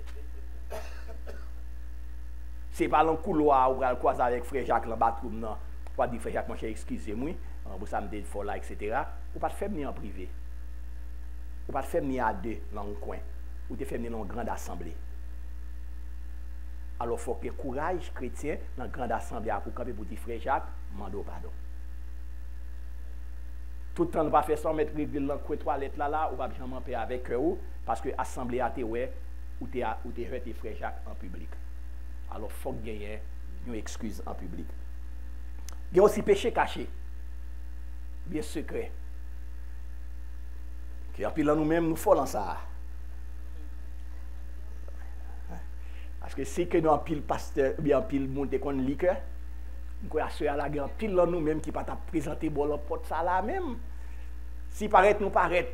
C'est pas dans le couloir ou dans le avec frère Jacques dans le bathroom, non. Pas dire frère Jacques, mon cher, excusez-moi, pour ça me dire là, etc. Ou pas te faire venir en privé. Ou pas te faire venir à deux dans un coin. Ou te faire venir dans une grande assemblée. Alors, il faut que le courage chrétien dans la grande assemblée pour camper pour dire frère Jacques, mando pardon. Tout le temps, on ne va pas faire ça, mettre réglé dans le coin toilette là, ou pas jamais payer avec eux, parce que l'assemblée a été ouais, ou tu as heurté frère Jacques en public. Alors, il faut gagner une excuse en public. Il y a aussi péché caché. bien secret. Que en pile nous-mêmes, nous faisons ça. Parce que si que nous en pile pasteur, bien en pile monde qu'on lit que, nous croyons à la guerre, pile nous-mêmes qui pas t'a présenter bon la porte ça là même. Si paraît nous paraît.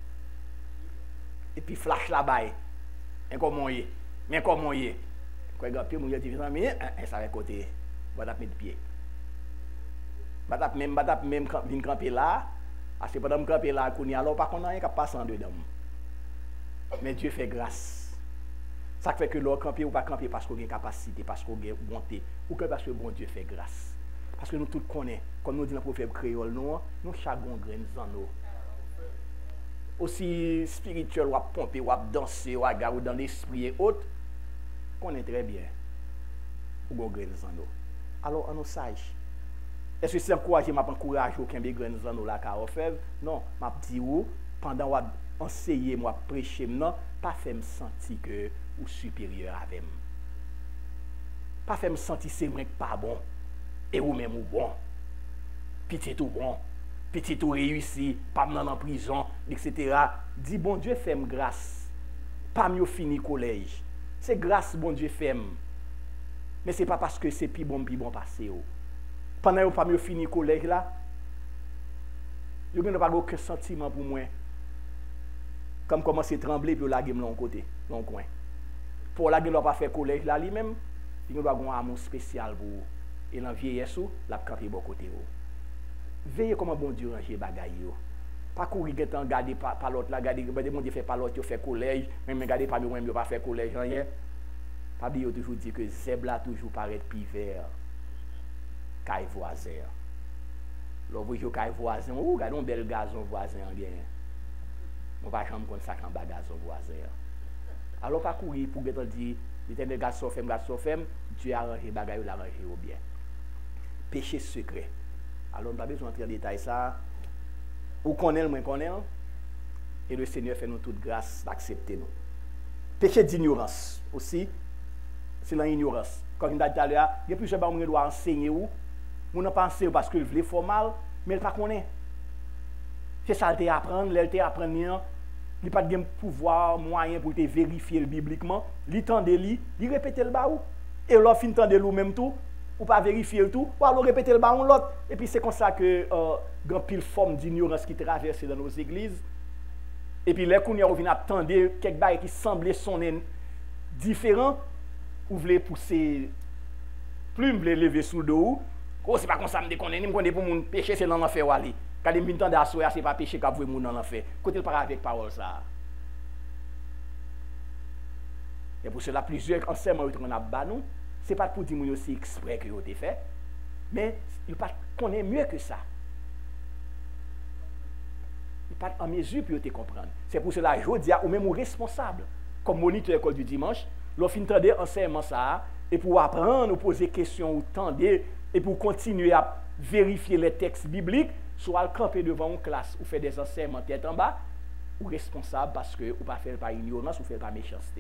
Et puis flash là-bas. Mais comment y est? Mais comment y est? Quoi grand pile mon dit mais ça va côté. Va mettre pied. Batap même vinn camper là, parce que pendant me camper là, qu'on y alors pas qu'on a rien qui passe en dedans. Mais Dieu fait grâce. Ça fait que l'on camper ou pas camper parce qu'on a une capacité, parce qu'on a une bonté, ou que parce que bon Dieu fait grâce. Parce que nous tous connaissons, comme nous dit dans le proverbe créole, nous chagons graines en nous. Aussi spirituel, ou à pomper, ou à danser, ou à garder dans l'esprit et autres, qu'on est très bien. Ou à graines en nous. Alors, on nous sage. Est-ce que c'est encouragé, m'a encouragé aucun des graines en nous là, car on fait? Non, m'a dit ou, pendant que enseigner, moi prêcher, non, pas fait me sentir que ou supérieur avec moi. Pas fait me sentir c'est moi pas bon et ou même ou bon. Petit tout bon, petit tout réussi, pas me en prison, etc. Dis bon Dieu fait me grâce. Pas mieux fini collège. C'est grâce bon Dieu fait me. Mais c'est pas parce que c'est plus bon passé. Pendant que pas mieux fini collège là, je n'ai pas aucun sentiment pour moi. Comme commencer à trembler puis la game l'on côté, l'on coin. Pour la game n'a pas fait collège là lui-même, il doit avoir un amour spécial pour et dans vieillesse la camper bon côté. Veillez comment bon Dieu ranger bagaille yo. Pas courir temps garder par l'autre là, garder mon Dieu fait par l'autre, fait collège, même garder pas moi-même pas fait collège rien. Pas dire toujours dire que zèbre là toujours paraît plus vert. Caille voisin. Là vous voyez caille voisin, ou regardez un bel gazon voisin bien. On va jamais comme ça quand bagage au voisin. Alors pas courir pour dire l'éternel garçon femme, Dieu a arrangé bagaille l'a arrangé au bien. Péché secret. Alors on pas besoin d'entrer en détail ça. Ou connaît moins connaît et le Seigneur fait nous toute grâce d'accepter nous. Péché d'ignorance aussi. C'est l'ignorance. Comme on a dit tout à l'heure, il y a plusieurs gens qui doivent enseigner ou on n'a pas enseigné parce qu'il voulait formal, mais il ne connaît pas. C'est ça qu'il apprendre, il apprend bien. Il n'a pas de pouvoir, moyen pour te vérifier bibliquement. Il tende li, il répète le baou. Et l'autre fin tende le même tout, ou pas vérifier le tout, ou alors répéter le baou l'autre. Et puis c'est comme ça que grand pile forme d'ignorance qui traverse dans nos églises. Et puis les qu'on y a vient attendre quelques bails qui semblaient sonner différents, ou voulez pousser plus me lever sous le dos. Oh c'est pas comme ça me déconner, me connais pour mon péché c'est dans l'enfer aller. Quand il me tend d'assoir, c'est pas péché qu'a voué moun dans l'enfer. Côté pas avec parole ça. Et pour cela plusieurs enseignements qu'on a banou, c'est pas pour dire moun aussi exprès que yo te fait, mais il pas connaît mieux que ça. Il pas en mesure pour te comprendre. C'est pour cela je dis ou même responsable comme moniteur école du dimanche, l'on fin tendre enseignement ça et pour apprendre ou poser questions ou tendre et pour continuer à vérifier les textes bibliques. Soit camper devant une classe ou faire des enseignements tête en bas, ou responsable parce que ou pas faire par ignorance ou faire par méchanceté.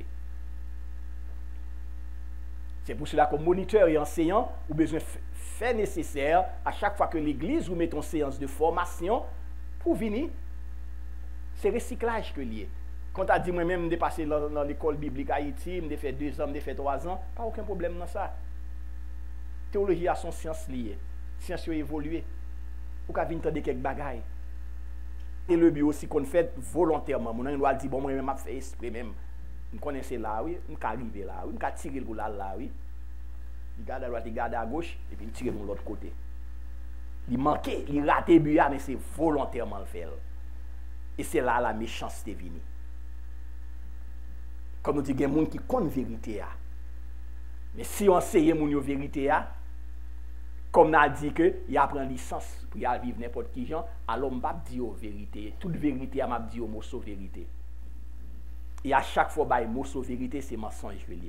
C'est pour cela que moniteur et enseignant ou besoin faire nécessaire à chaque fois que l'église ou met en séance de formation pour venir. C'est recyclage que lié. Quand tu as dit moi-même de passer dans l'école biblique à Haïti, de faire 2 ans, de faire 3 ans, pas aucun problème dans ça. Théologie a son science liée, science a évolué. Ou qu'à venir entendre quelques bagailles. Et le but aussi qu'on fait volontairement. Mon doit dire bon moi même m'a fait esprit même. On connaissait là oui, on peut arriver là, oui, on peut tirer le là oui. Il garde à droite, il garde à gauche et puis il tire de l'autre côté. Il manquait, il raté but mais c'est volontairement le faire. Et c'est là la méchanceté vient. Comme nous dit il y a des gens qui connaissent la vérité. Mais si on enseigne la vérité, comme on a dit que il apprend licence pour y vivre n'importe qui gens, alors on va dire la vérité. Toute vérité, on va dire au mot sur vérité. Et à chaque fois, le mot sur vérité, c'est mensonge lié.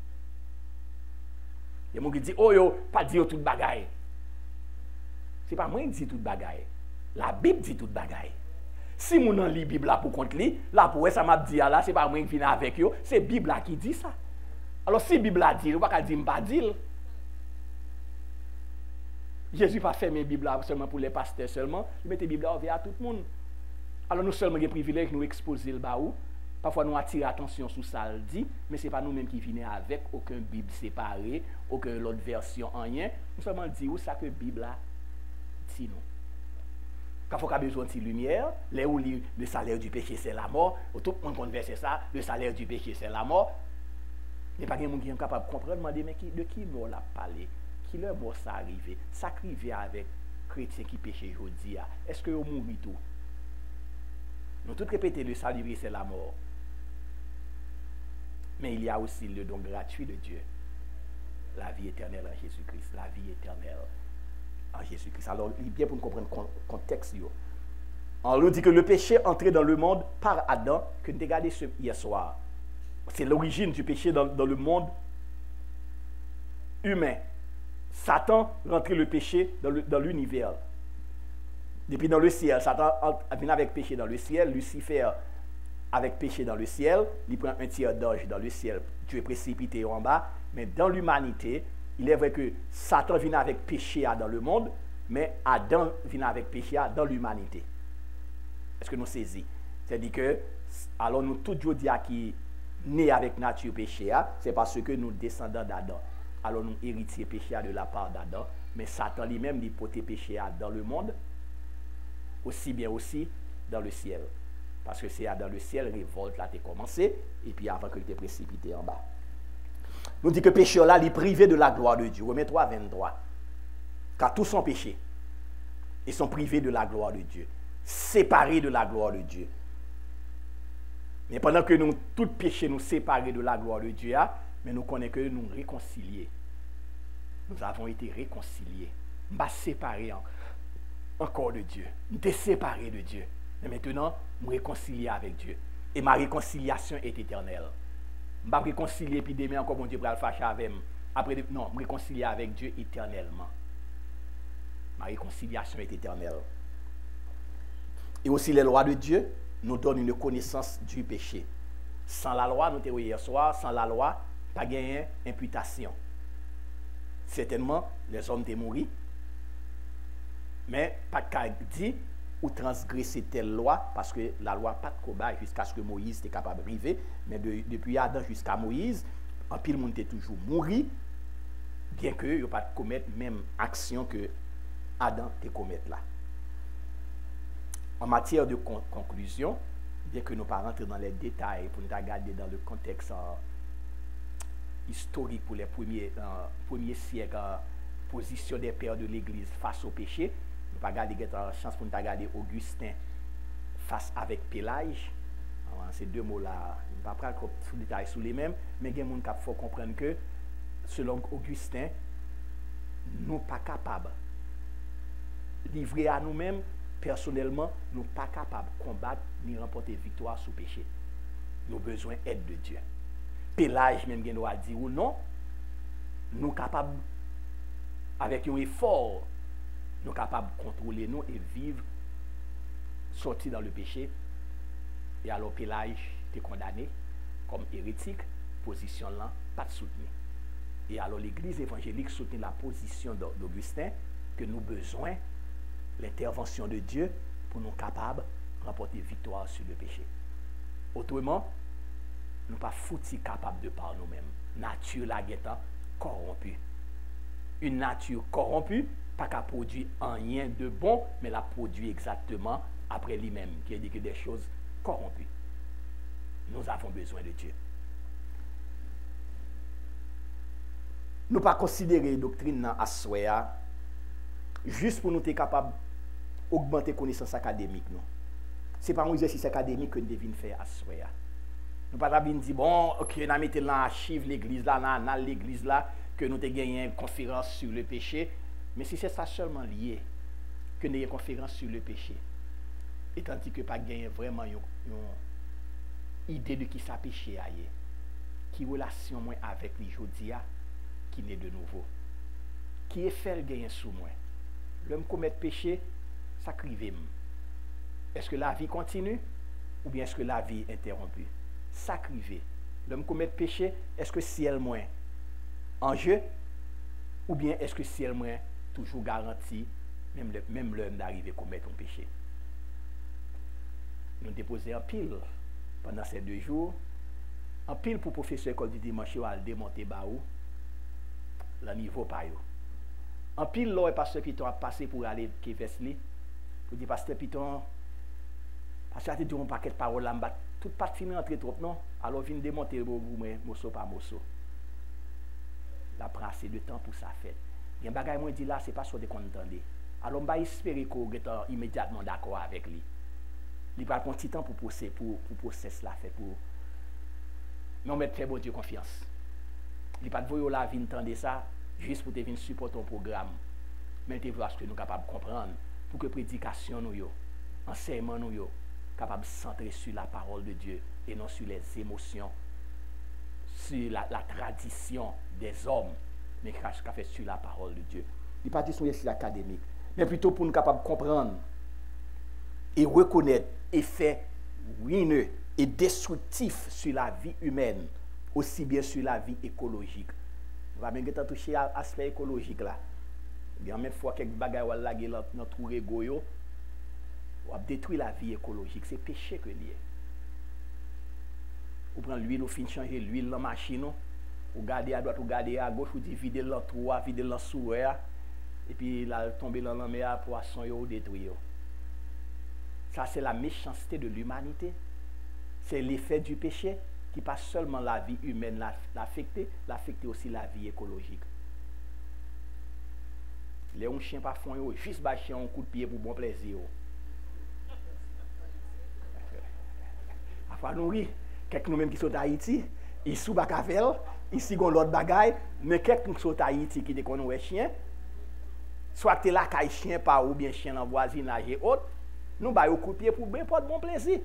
Il y a des gens qui disent, oh yo, pas dire toute bagaille. Ce n'est pas moi qui dis toute bagaille. La Bible dit toute bagaille. Si mon lit la Bible là pour compte li, là pour ça m'a dit là, c'est pas moi qui viens avec yo, c'est Bible là qui dit ça. Alors si Bible a dit, on va pas dire pas dire. Jésus pas fermé la Bible seulement pour les pasteurs seulement, il mettait la Bible ouverte à tout le monde. Alors nous seulement avons privilège nous exposer le baou. Parfois nous attirer l'attention sur ça le dit, mais ce n'est pas nous-mêmes qui venons avec aucun Bible séparé, aucune autre version, rien. Nous seulement dire où ça que la Bible a dit nous. Quand il a besoin de lumière, là où le salaire du péché c'est la mort, tout le monde converse ça, le salaire du péché c'est la mort. Il n'y a pas de monde qui est capable de comprendre, mais de qui mort l'a parlé, qui leur mort ça arrivé, ça arrivé avec chrétiens qui péchaient aujourd'hui. Est-ce que vous mourrez tout? Nous tous répétons le salut c'est la mort. Mais il y a aussi le don gratuit de Dieu, la vie éternelle en Jésus-Christ, la vie éternelle en Jésus-Christ. Alors, il est bien pour nous comprendre le contexte. On nous dit que le péché est entré dans le monde par Adam, que nous avons regardé hier soir. C'est l'origine du péché dans le monde humain. Satan rentré le péché dans l'univers. Depuis dans le ciel, Satan vient avec péché dans le ciel, Lucifer avec péché dans le ciel, il prend un tiers d'ange dans le ciel, Dieu est précipité en bas, mais dans l'humanité, il est vrai que Satan vient avec péché dans le monde, mais Adam vient avec péché dans l'humanité. Est-ce que nous saisissons? C'est-à-dire que, alors nous tous les jours qui nés avec nature péché, c'est parce que nous descendons d'Adam. Alors nous héritiers péché de la part d'Adam, mais Satan lui-même, il porte péché dans le monde, aussi bien aussi dans le ciel. Parce que c'est dans le ciel, révolte là, t'es commencé, et puis avant que tu t'es précipité en bas. Nous dit que péché là, il est privé de la gloire de Dieu. Romains 3, 23. Car tous sont péchés. Ils sont privés de la gloire de Dieu. Séparés de la gloire de Dieu. Mais pendant que nous, tous péchés, nous séparés de la gloire de Dieu, mais nous connaissons que nous réconciliés. Nous avons été réconciliés. Nous sommes séparés encore de Dieu. Nous sommes séparés de Dieu. Mais maintenant, nous réconcilions avec Dieu. Et ma réconciliation est éternelle. Je ne vais pas réconcilier puis demain encore mon Dieu pour le fâcher avec moi. Après, non, je réconcilier avec Dieu éternellement. Ma réconciliation est éternelle. Et aussi les lois de Dieu nous donnent une connaissance du péché. Sans la loi, nous t'avons hier soir, sans la loi, pas gagné imputation. Certainement, les hommes étaient morts, mais pas qu'à dire ou transgresser telle loi, parce que la loi pas de combat jusqu'à ce que Moïse était capable de arriver, mais depuis Adam jusqu'à Moïse, en pile monde était toujours mouru, bien que il pas commettre même action que Adam te commettre là. En matière de conclusion, bien que nous ne pas rentrer dans les détails pour nous regarder dans le contexte historique pour les premiers siècles, position des pères de l'Église face au péché. Nous pas regarder la chance pour nous regarder Augustin face avec Pélage. Ces deux mots-là, je ne vais pas prendre tout le détail sur les mêmes, mais il y a des gens qui faut comprendre que, selon Augustin, nous ne sommes pas capables de livrer à nous-mêmes, personnellement, nous ne sommes pas capables de combattre ni remporter victoire sur le péché. Nous avons besoin d'aide de Dieu. Pélage, même qui nous a dit ou non, nous sommes capables, avec un effort, nous sommes capables de contrôler nous et vivre, sortir dans le péché. Et alors Pélage était condamné comme hérétique, position là, pas de soutenir. Et alors l'église évangélique soutient la position d'Augustin, que nous avons besoin l'intervention de Dieu pour nous capables de remporter victoire sur le péché. Autrement, nous ne sommes pas foutus capables de par nous-mêmes. Nature la guettant corrompue. Une nature corrompue, pas qu'à produire rien de bon, mais la produit exactement après lui-même, qui dit que des choses corrompues. Nous avons besoin de Dieu. Nous ne pas considérer la doctrine à soi juste pour nous être capables d'augmenter la connaissance académique. Ce n'est pas un exercice académique que nous devons faire à soi. Nous ne pas dire, bon, ok, nous avons mis dans l'archive l'église là, dans l'église là, que nous avons gagné une conférence sur le péché. Mais si c'est ça seulement lié, que nous ayons une conférence sur le péché, et tandis que pas gagné vraiment une idée de qui ça péché aille, qui relation moi avec les jodia, qui naît de nouveau, qui est fait le gagner sous moi. L'homme commet péché, ça crive. Est-ce que la vie continue ou bien est-ce que la vie est interrompue? Ça crive. L'homme commet péché, est-ce que ciel moins en jeu ou bien est-ce que ciel moins toujours garanti, même l'homme d'arriver à commettre un péché. Nous déposons en pile pendant ces 2 jours. En pile pour professeur école du dimanche, à démonter baou, le niveau pas yo. En pile, là, pasteur Piton a passé pour aller à Vesli. Pour dire, pasteur Piton, pasteur a dit un paquet de paroles là, tout pas fini entre trop, non? Alors, vient démonter morceau par morceau. La prend assez de temps pour ça faire. Il y a un bagage moi dit là, c'est pas ce que vous entendez. Alors, on va espérer qu'on est immédiatement d'accord avec lui. Il va prendre un petit temps pour processer la fait pour. Mais on met très bon Dieu confiance. Il va pas de la vie entendre ça juste pour te venir supporter ton programme. Mais tu vois ce que nous sommes capables de comprendre pour que la prédication nous enseignement nous capable de centrer sur la parole de Dieu et non sur les émotions, sur la tradition des hommes, mais qui a fait sur la parole de Dieu. Il pas dit sur les académique, mais plutôt pour nous capables de comprendre et reconnaître effet ruineux et destructif sur la vie humaine, aussi bien sur la vie écologique. On va bien toucher à l'aspect écologique là. Il y a même fois quelques bagages ou la gueule dans notre ego, on va détruire la vie écologique. C'est péché que lié. Vous prenez l'huile, vous finissez changer l'huile dans la machine, vous gardez à droite, vous gardez à gauche, vous dividez dans trois, videz dans souhait, et puis là, tomber dans la mer, poisson, vous détruire. Ça, c'est la méchanceté de l'humanité. C'est l'effet du péché qui pas seulement la vie humaine l'affecter aussi la vie écologique. Les un chien pas font juste bâcher un coup de pied pour bon plaisir. Enfin nous oui, quelques nous même qui sont à Haïti, ils sous Bakavel, ici gon l'autre bagaille, mais quelques qui sont à Haïti qui déconnent chien, soit que là caille chien pas ou bien chien dans voisinage et autres, nous ba un coup de pied pour bien pas de bon plaisir.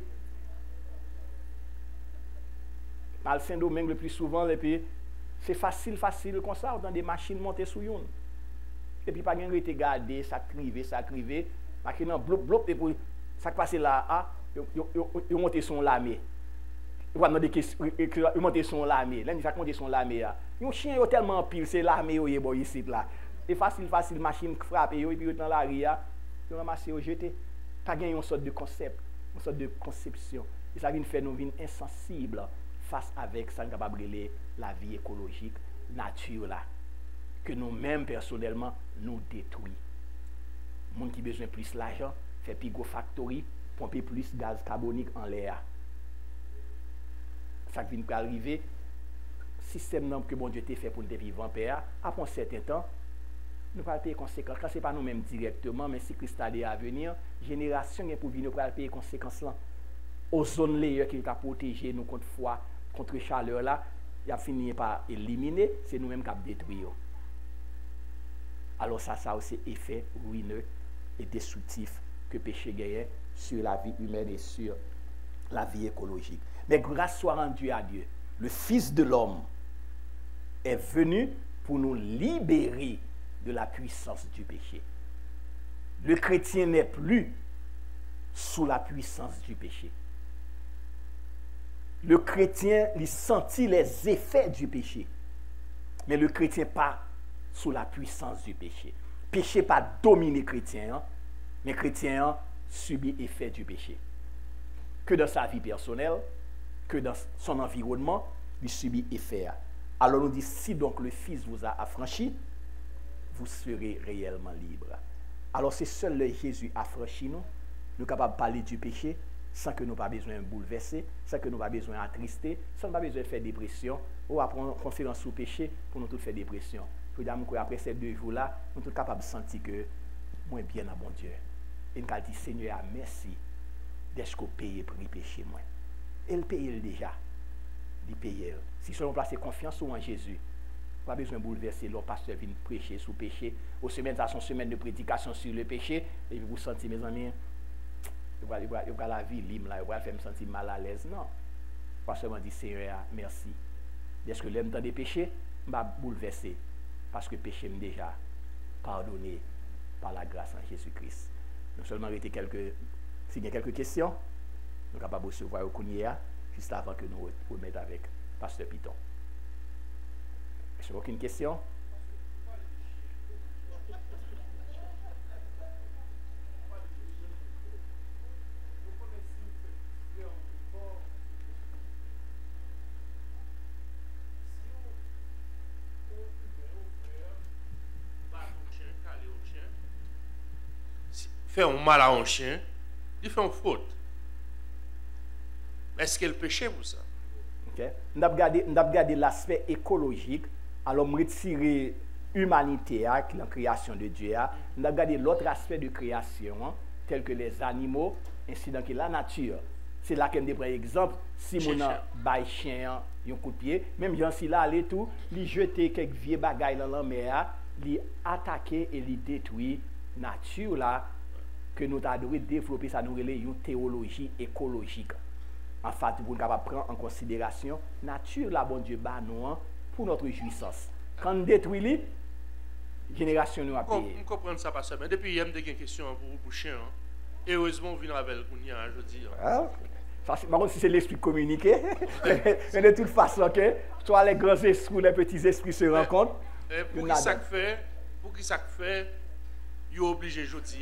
Dans le Saint-Domingue le plus souvent, c'est facile comme ça, dans des machines montées sous une. Et puis, pas de été gardé, ça crivé, machine blop, et puis, ça passe là, ils montent son lamé. Ils montent son lamé. Là, ils montent son lamé. Ils chien tellement pile, c'est lamé, ici, là. C'est facile, machine frappe, et puis, dans la rue, ils ramassent, ils jettent. Pas gagné une sorte de concept, une sorte de conception. Et ça vient faire nous insensibles face avec ça capable de la vie écologique, nature là, que nous-mêmes personnellement nous détruisons. Les gens qui ont besoin de plus d'argent, fait plus gros factory, pomper plus de gaz carbonique en l'air. Ça vient de arriver, système que bon Dieu t'a fait pour nous vivre en paix, après un certain temps, nous allons payer conséquences. Quand ce n'est pas nous-mêmes directement, mais si Christ a à venir, génération pour venir nous payer conséquences là. Aux zones layer qui a protégé nous contre froid, contre chaleur là, il a fini par éliminer, c'est nous-mêmes qui avons détruit. Alors ça aussi effet ruineux et destructif que le péché gagne sur la vie humaine et sur la vie écologique. Mais grâce soit rendue à Dieu, le Fils de l'homme est venu pour nous libérer de la puissance du péché. Le chrétien n'est plus sous la puissance du péché. Le chrétien, il sentit les effets du péché. Mais le chrétien pas sous la puissance du péché. Le péché pas dominer le chrétien, mais le chrétien subit l'effet du péché. Que dans sa vie personnelle, que dans son environnement, il subit l'effet. Alors on dit, si donc le Fils vous a affranchi, vous serez réellement libre. Alors c'est seul le Jésus affranchi nous sommes capables de parler du péché, sans que nous pas besoin de bouleverser, sans que nous pas besoin d'attrister, sans pas besoin de faire dépression, ou après une conférence sur le péché pour nous tous faire dépression. Je veux dire qu'après ces 2 jours-là, nous sommes capables de sentir que moi bien à bon Dieu. Et nous avons dit, Seigneur, merci d'être payé pour le péché. Moi. Et le paye déjà. Il paye. Si nous placer confiance en Jésus, pas besoin de bouleverser, le pasteur vient prêcher sur le péché. Aux semaines, ça sont semaines de prédication sur le péché, et vous sentez, mes amis, il va la vie libre là, il va faire me sentir mal à l'aise. Non. Pas seulement dire Seigneur, merci. Est-ce que l'aime dans des péchés, je vais bouleverser. Parce que le péché m'est déjà pardonné par la grâce en Jésus-Christ. Nous seulement arrêter s'il y a quelques questions, nous sommes capables de recevoir au Kounia, juste avant que nous remettions avec Pasteur Piton. Est-ce qu'il y a aucune question? fait un mal à un chien, il fait une faute. Est-ce qu'il péché pour ça? Okay. Nous avons regardé l'aspect écologique, alors nous retirer l'humanité, la création de Dieu. Nous avons regardé l'autre aspect de création, tel que les animaux, ainsi que la nature. C'est là que je prends exemple, si mon bail chien un coup de pied, même gens si là aller tout, il jeter quelques vieux bagailles dans la mer, il attaquer et il détruire nature là que nous avons développer ça nous relève une théologie écologique. En fait, pour nous prendre en considération nature la bon Dieu ba nous pour notre jouissance. Quand nous détruisons, génération nous a payé. On comprend ça parce que depuis hier, j'ai une question pour chien. Et heureusement, on vient avec vous aujourd'hui. Par contre, si c'est l'esprit communiqué, mais de toute façon, soit les grands esprits, les petits esprits se rencontrent. Pour qui ça fait, il est obligé aujourd'hui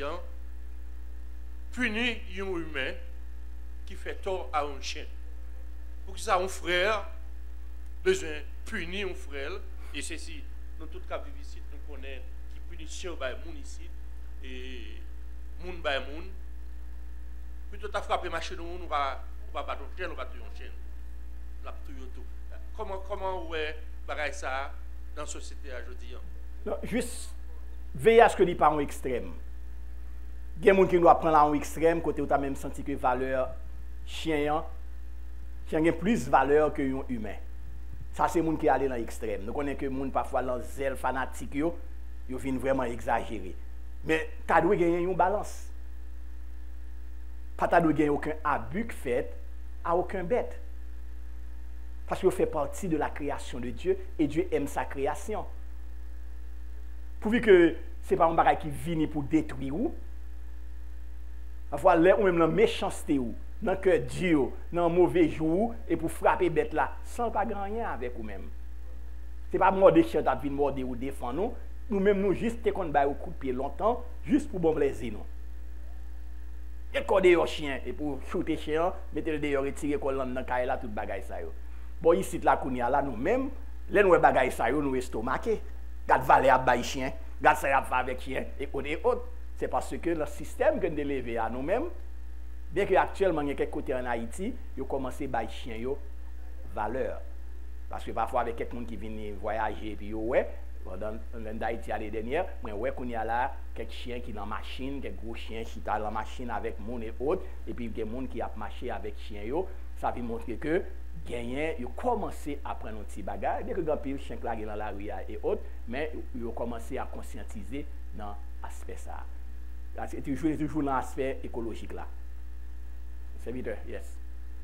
punir un humain qui fait tort à un chien. Pour que ça, un frère, besoin punir un frère, et ceci, dans tout cas vivre ici, nous connaissons qui punition par moun ici, et moun by moun. Plutôt t'as frappé machine, on va battre un chien, on va tuer un chien. La tuer tout. Comment ouais bagaille ça dans la société aujourd'hui? Non, juste veiller à ce que n'y pas un extrême. Il y a des gens qui doivent prendre un extrême, côté où tu as même senti que valeur chien a plus valeur que un humain. Ça, c'est les gens qui allent dans l'extrême. Nous connaissons que les gens, parfois, dans zèle fanatique, ils viennent vraiment exagérer. Mais tu dois gagner une balance. Pas tu dois gagner aucun abus fait à aucun bête. Parce qu'il fait partie de la création de Dieu et Dieu aime sa création. Pourvu que ce n'est pas un bagage qui vient pour détruire ou. Parfois, là, ou même la méchanceté ou. Dans que Dieu, dans un mauvais jour, et pour frapper bête là, sans pas grand rien avec vous-même. Ce n'est pas mort de chien qui vient morder ou défendre nous. Nous-mêmes, nous juste te qu'on baille au coup de pied longtemps, juste pour bon plaisir. Nous. Et qu'on dehors chien, et pour shooter chien, mettez le dehors et tirer qu'on dans le caille là, tout bagaille ça. Bon, ici, là, nous-mêmes, les nous bagaille ça, nous estomaqués. Garde valet à bailler chien, garde ça à faire avec chien, et autres. C'est parce que le système que nous avons élevé à nous-mêmes, bien que actuellement, il y a quelques côtés en Haïti, ils ont commencé à bailler chien, valeur. Parce que parfois, avec quelqu'un qui vient voyager, et puis, ouais, dans l'Haïti l'année dernière, mais ouais, qu'on y a là, quelques chiens qui sont dans la machine, quelques gros chiens qui sont dans la machine avec mon et autres, et puis, il y a des gens qui ont marché avec chien, ça veut montrer que, gagnant, ils ont commencé à prendre un petit bagage, bien que les gens chien qui dans la rue et autres, mais ils ont commencé à conscientiser dans l'aspect ça. C'est toujours dans l'aspect écologique là. C'est vite, yes.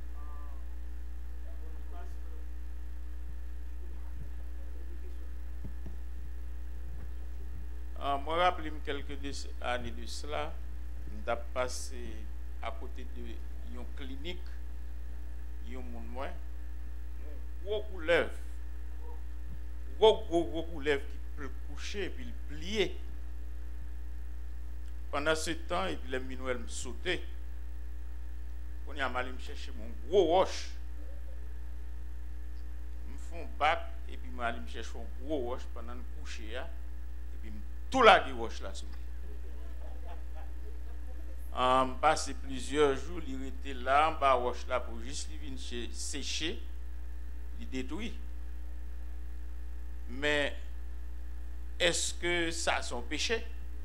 Moi, je me rappelle quelques années de cela, je suis passé à côté d'une clinique, il y a un monde, gros couleuvre, gros couleuvre qui peut coucher et puis plier. Pendant ce temps, et puis les minouelles me sautaient. On y a mal me chercher mon gros roche. Je me fais un bac et puis je me chercher un gros roche pendant le coucher. Et puis tout la roche là. Je passe plusieurs jours, il était là, en bas roche là pour juste venir sécher, il détruit. Mais est-ce que ça c'est un péché?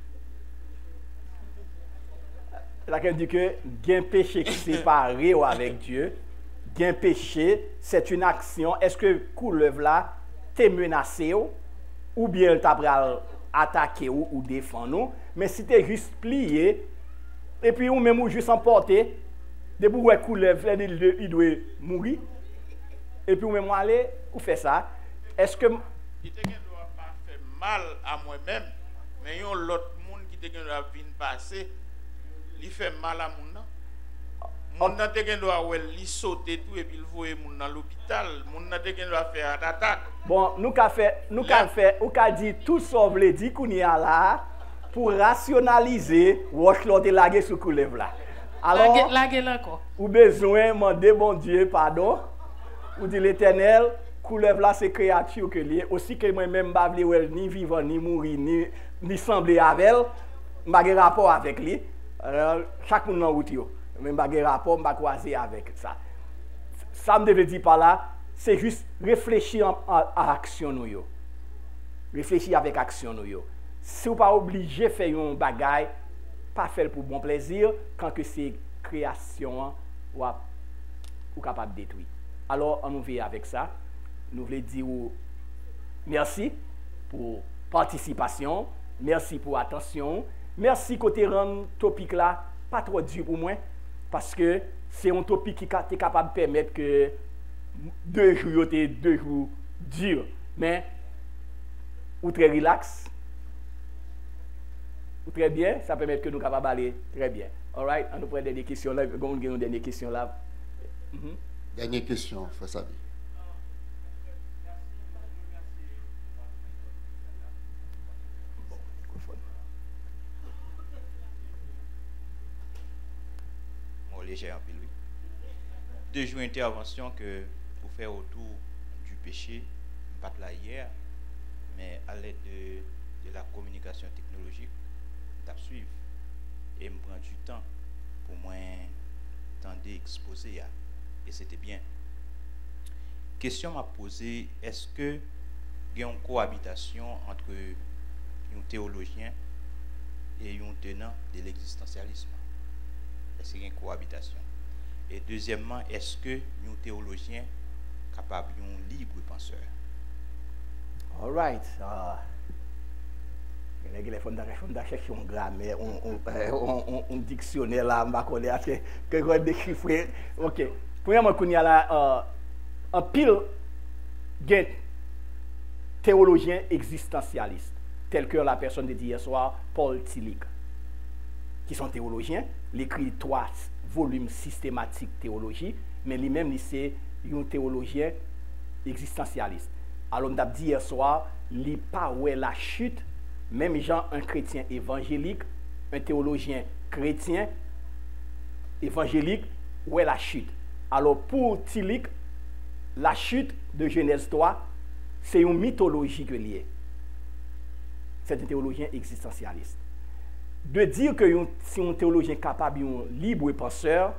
Là, on dit que il y a un péché qui est séparé avec Dieu. Il y a un péché, c'est une action. Est-ce que couleuvre là t'es menacé ou bien t'as attaqué ou défendre? Mais si tu es juste plié, et puis ou même ou juste emporté, depuis où couleuvre, il doit mourir. Et puis ou même aller, ou fait ça. Est-ce que. Il ne doit pas faire mal à moi-même, mais il y a l'autre monde qui doit venir passer. Il fait mal à mon nom. Mon nan te gen doit li sauter tout et puis il voyer mon dans l'hôpital. Mon nan te gen doit faire attaque. Bon, nous fait, ou ka dit tout ça veut dire qu'on y a là pour rationaliser roche l'autre lagué sous couleuvre là. Alors lagué là quoi. Ou besoin demander bon Dieu pardon. Ou dit l'Éternel, couleuvre là c'est créature que lié aussi que moi même pas vle ni vivant ni mourir ni sembler avec elle, pas rapport avec lui. Chaque monde dans route yo. Même pas de rapport, pas croiser avec ça. Ça me devait dire par là, c'est juste réfléchir à action nous yo. Réfléchir avec action nous yo. Si vous pas obligé de faire un bagage, pas faire pour bon plaisir, quand que c'est création ou capable de détruire. Alors, on nous vient avec ça. Nous voulons dire merci pour participation, merci pour attention, merci côté rendre topic là pas trop dur pour moi parce que c'est un topic qui est capable de permettre que 2 jours étaient 2 jours durs, mais ou très relax, ou très bien, ça permet que nous capables aller très bien. All right, on nous prend des questions là, on a une dernière question là. Dernière question, Frère Sabi. Léger un peu, oui. 2 jours d'intervention que pour faire autour du péché, pas là hier, mais à l'aide de la communication technologique, d'ap suivre et me prendre du temps pour moi tenter d'exposer et c'était bien. Question m'a posée, est-ce que il y a une cohabitation entre un théologien et un tenant de l'existentialisme? Est-ce qu'il y a une cohabitation? Et deuxièmement, est-ce que un théologien capable un libre penseur? All right. Il faut chercher un grammaire, un dictionnaire là, je ne sais pas que je vais déchiffrer. Ok. Premièrement, il y a un pile de théologiens existentialistes, tels que la personne de hier soir, Paul Tillich, qui sont théologiens. Il écrit 3 volumes systématiques théologie, mais lui-même, c'est un théologien existentialiste. Alors, on a dit hier soir, il n'a pas ouais la chute, même genre un chrétien évangélique, un théologien chrétien évangélique, ouais la chute. Alors, pour Tillich, la chute de Genèse 3, c'est une mythologie que liée. C'est un théologien existentialiste. De dire que si un théologien capable, un libre penseur,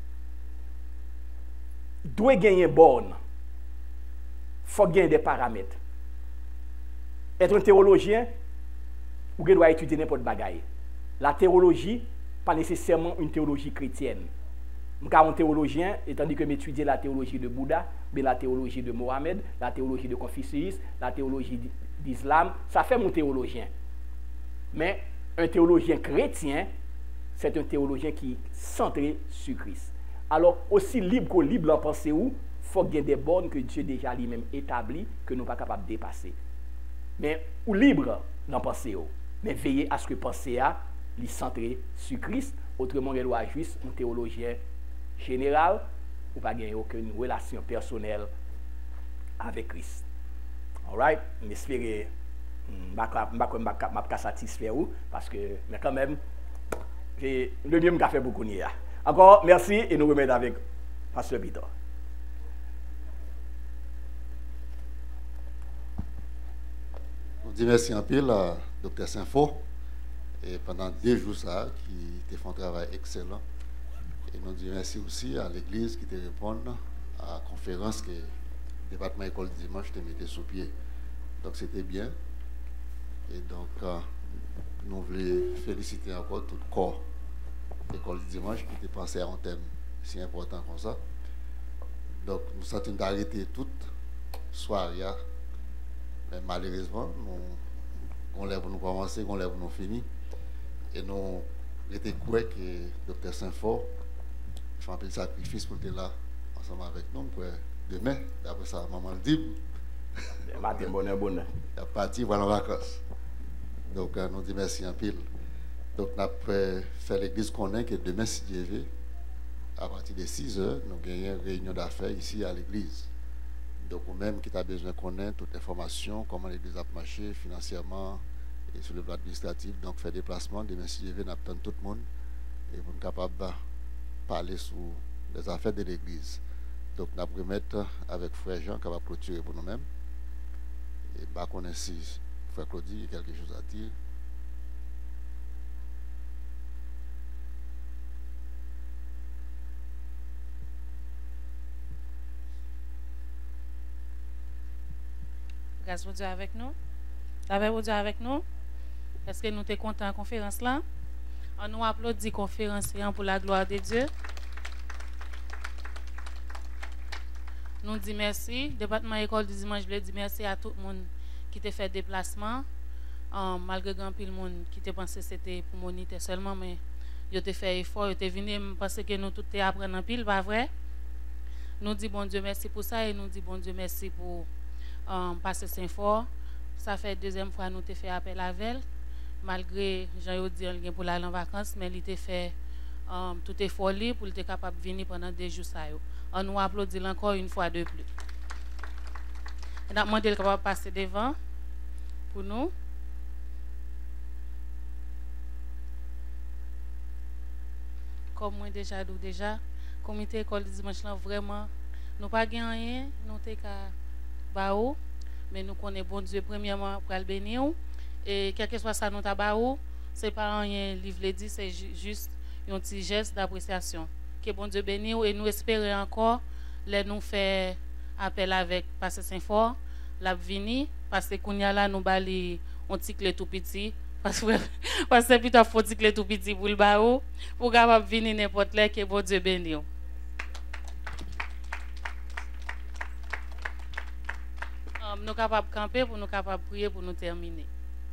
doit gagner borne. Il faut gagner des paramètres. Être un théologien, vous devez étudier n'importe quoi. La théologie, pas nécessairement une théologie chrétienne. Car un théologien, étant donné que j'étudie la théologie de Bouddha, mais la théologie de Mohamed, la théologie de Confucius, la théologie d'Islam, ça fait mon théologien. Mais un théologien chrétien, c'est un théologien qui est centré sur Christ. Alors, aussi libre que libre en pensée, il faut qu'il y ait des bornes que Dieu déjà lui-même établi, que nous ne sommes pas capables de dépasser. Mais, ou libre en pensée, mais veillez à ce que pensée a, il est centré sur Christ. Autrement, il doit juste un théologien général, ou pas gagner aucune relation personnelle avec Christ. All right? J'espère que je ne vais pas satisfaire parce que, mais quand même, le mieux que fait beaucoup. Encore, merci et nous remettons avec Pasteur Bito. On dit merci un peu à Dr. Saint-Fort et pendant 2 jours ça, qui fait un travail excellent. Et nous disons merci aussi à l'Église qui te répond à la conférence que le département école dimanche te mettait sous pied. Donc c'était bien. Et donc, nous voulons féliciter encore tout le corps l'école dimanche qui était pensé à un thème si important comme ça. Donc, nous sommes d'arrêter toute soirée. Mais malheureusement, on lève nous commencer, on lève nous finir. Et nous étions courants que Dr. Saint-Fort fait un peu de sacrifice pour être là ensemble avec nous. Demain, d'après ça, maman le dit. Matin, bonheur. Il a parti, voilà en vacances. Donc, nous disons merci en pile. Donc, nous avons fait l'église qu'on a que demain, si Dieu veut, à partir de 6 heures, nous avons une réunion d'affaires ici à l'église. Donc, même qui a besoin de connaître toute information, comment l'église a marché financièrement et sur le plan administratif. Donc, faire des déplacements. Demain, si Dieu veut, nous attendons tout le monde et vous êtes capable de parler sur les affaires de l'église. Donc, nous allons remettre avec Frère Jean qui va clôturer pour nous-mêmes. Et bah, qu'on insiste. Frère Claudie, il y a quelque chose à dire. grâce de Dieu avec nous. La paix de Dieu avec nous. Est-ce que nous sommes contents de la conférence là? On nous applaudit la conférence pour la gloire de Dieu. Nous disons merci. Département école du dimanche, je veux dire merci à tout le monde qui t'a fait déplacement. Malgré grand pile monde qui t'a pensé que c'était pour moniter seulement, mais ils ont fait effort, ils ont venu parce que nous tous apprenons en pile, pas vrai? Nous disons bon Dieu merci pour ça et nous disons bon Dieu merci pour passer Saint-Fort. Ça fait deuxième fois que nous avons fait appel à elle. Malgré, j'ai dit pour aller en vacances, mais il a fait tout effort pour être capable de venir pendant 2 jours. On nous applaudit encore une fois de plus. On a demandé de passer devant pour nous. Comme moi déjà dit déjà, comité école du dimanche là vraiment nous pas rien, nous t'es qu'à baou, mais nous connaissons bon Dieu premièrement pour le bénir et quel que soit ça nous tabaou, c'est pas rien livre le dit, c'est juste un petit geste d'appréciation. Que bon Dieu bénisse et nous espérons encore les nous faire appel avec pasteur Saint-Fort, la venir parce que qu'on y a là nous bali on petit clé tout petit. Parce que plutôt faut dire que tout petit pour le baou pour capable venir n'importe là que bon Dieu bénisse. Nous capables de camper pour nous capables de prier pour nous terminer.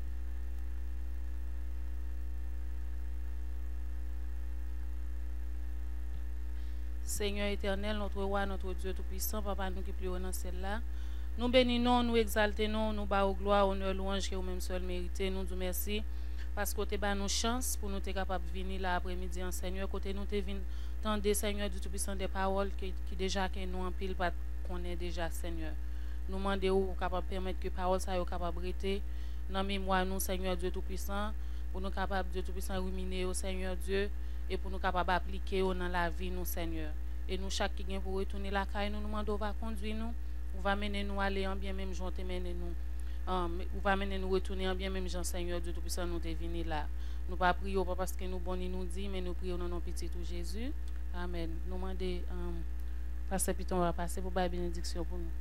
Seigneur éternel, notre roi, notre Dieu tout-puissant, papa nous qui plus haut dans celle-là. Nous bénissons, nous exaltons, nous bas gloire, honneur, louange que vous même seul méritez. Nous disons merci parce que tu as nous chance pour nous être capables de venir là après-midi en Seigneur. Côté nous te vinn tendre Seigneur du tout-puissant des paroles qui déjà que nous en pile pas connaît déjà Seigneur. Nous demandons capable permettre que paroles ça soit capable rester dans mémoire nous Seigneur Dieu tout-puissant pour nous capable Dieu tout-puissant ruminer au Seigneur Dieu et pour nous capable appliquer dans la vie nous Seigneur. Et nous chaque qui vient pour retourner la caille nous demandons va conduire nous. Vous va mener nous aller en bien même Jean te mener nous. Vous va mener nous retourner en bien même Jean Seigneur Dieu tout puissant nous te venir là. Nous pas prions pas parce que nous bon nous dit mais nous prions dans nos petits tout Jésus. Amen. Nous demander pasteur Piton va passer pour la bénédiction pour nous.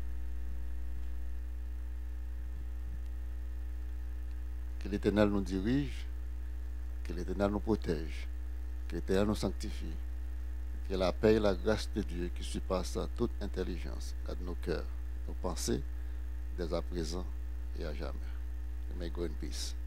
Que l'Éternel nous dirige, que l'Éternel nous protège, que l'Éternel nous sanctifie. Que la paix et la grâce de Dieu qui surpasse toute intelligence garde nos cœurs, nos pensées, dès à présent et à jamais. May go in peace.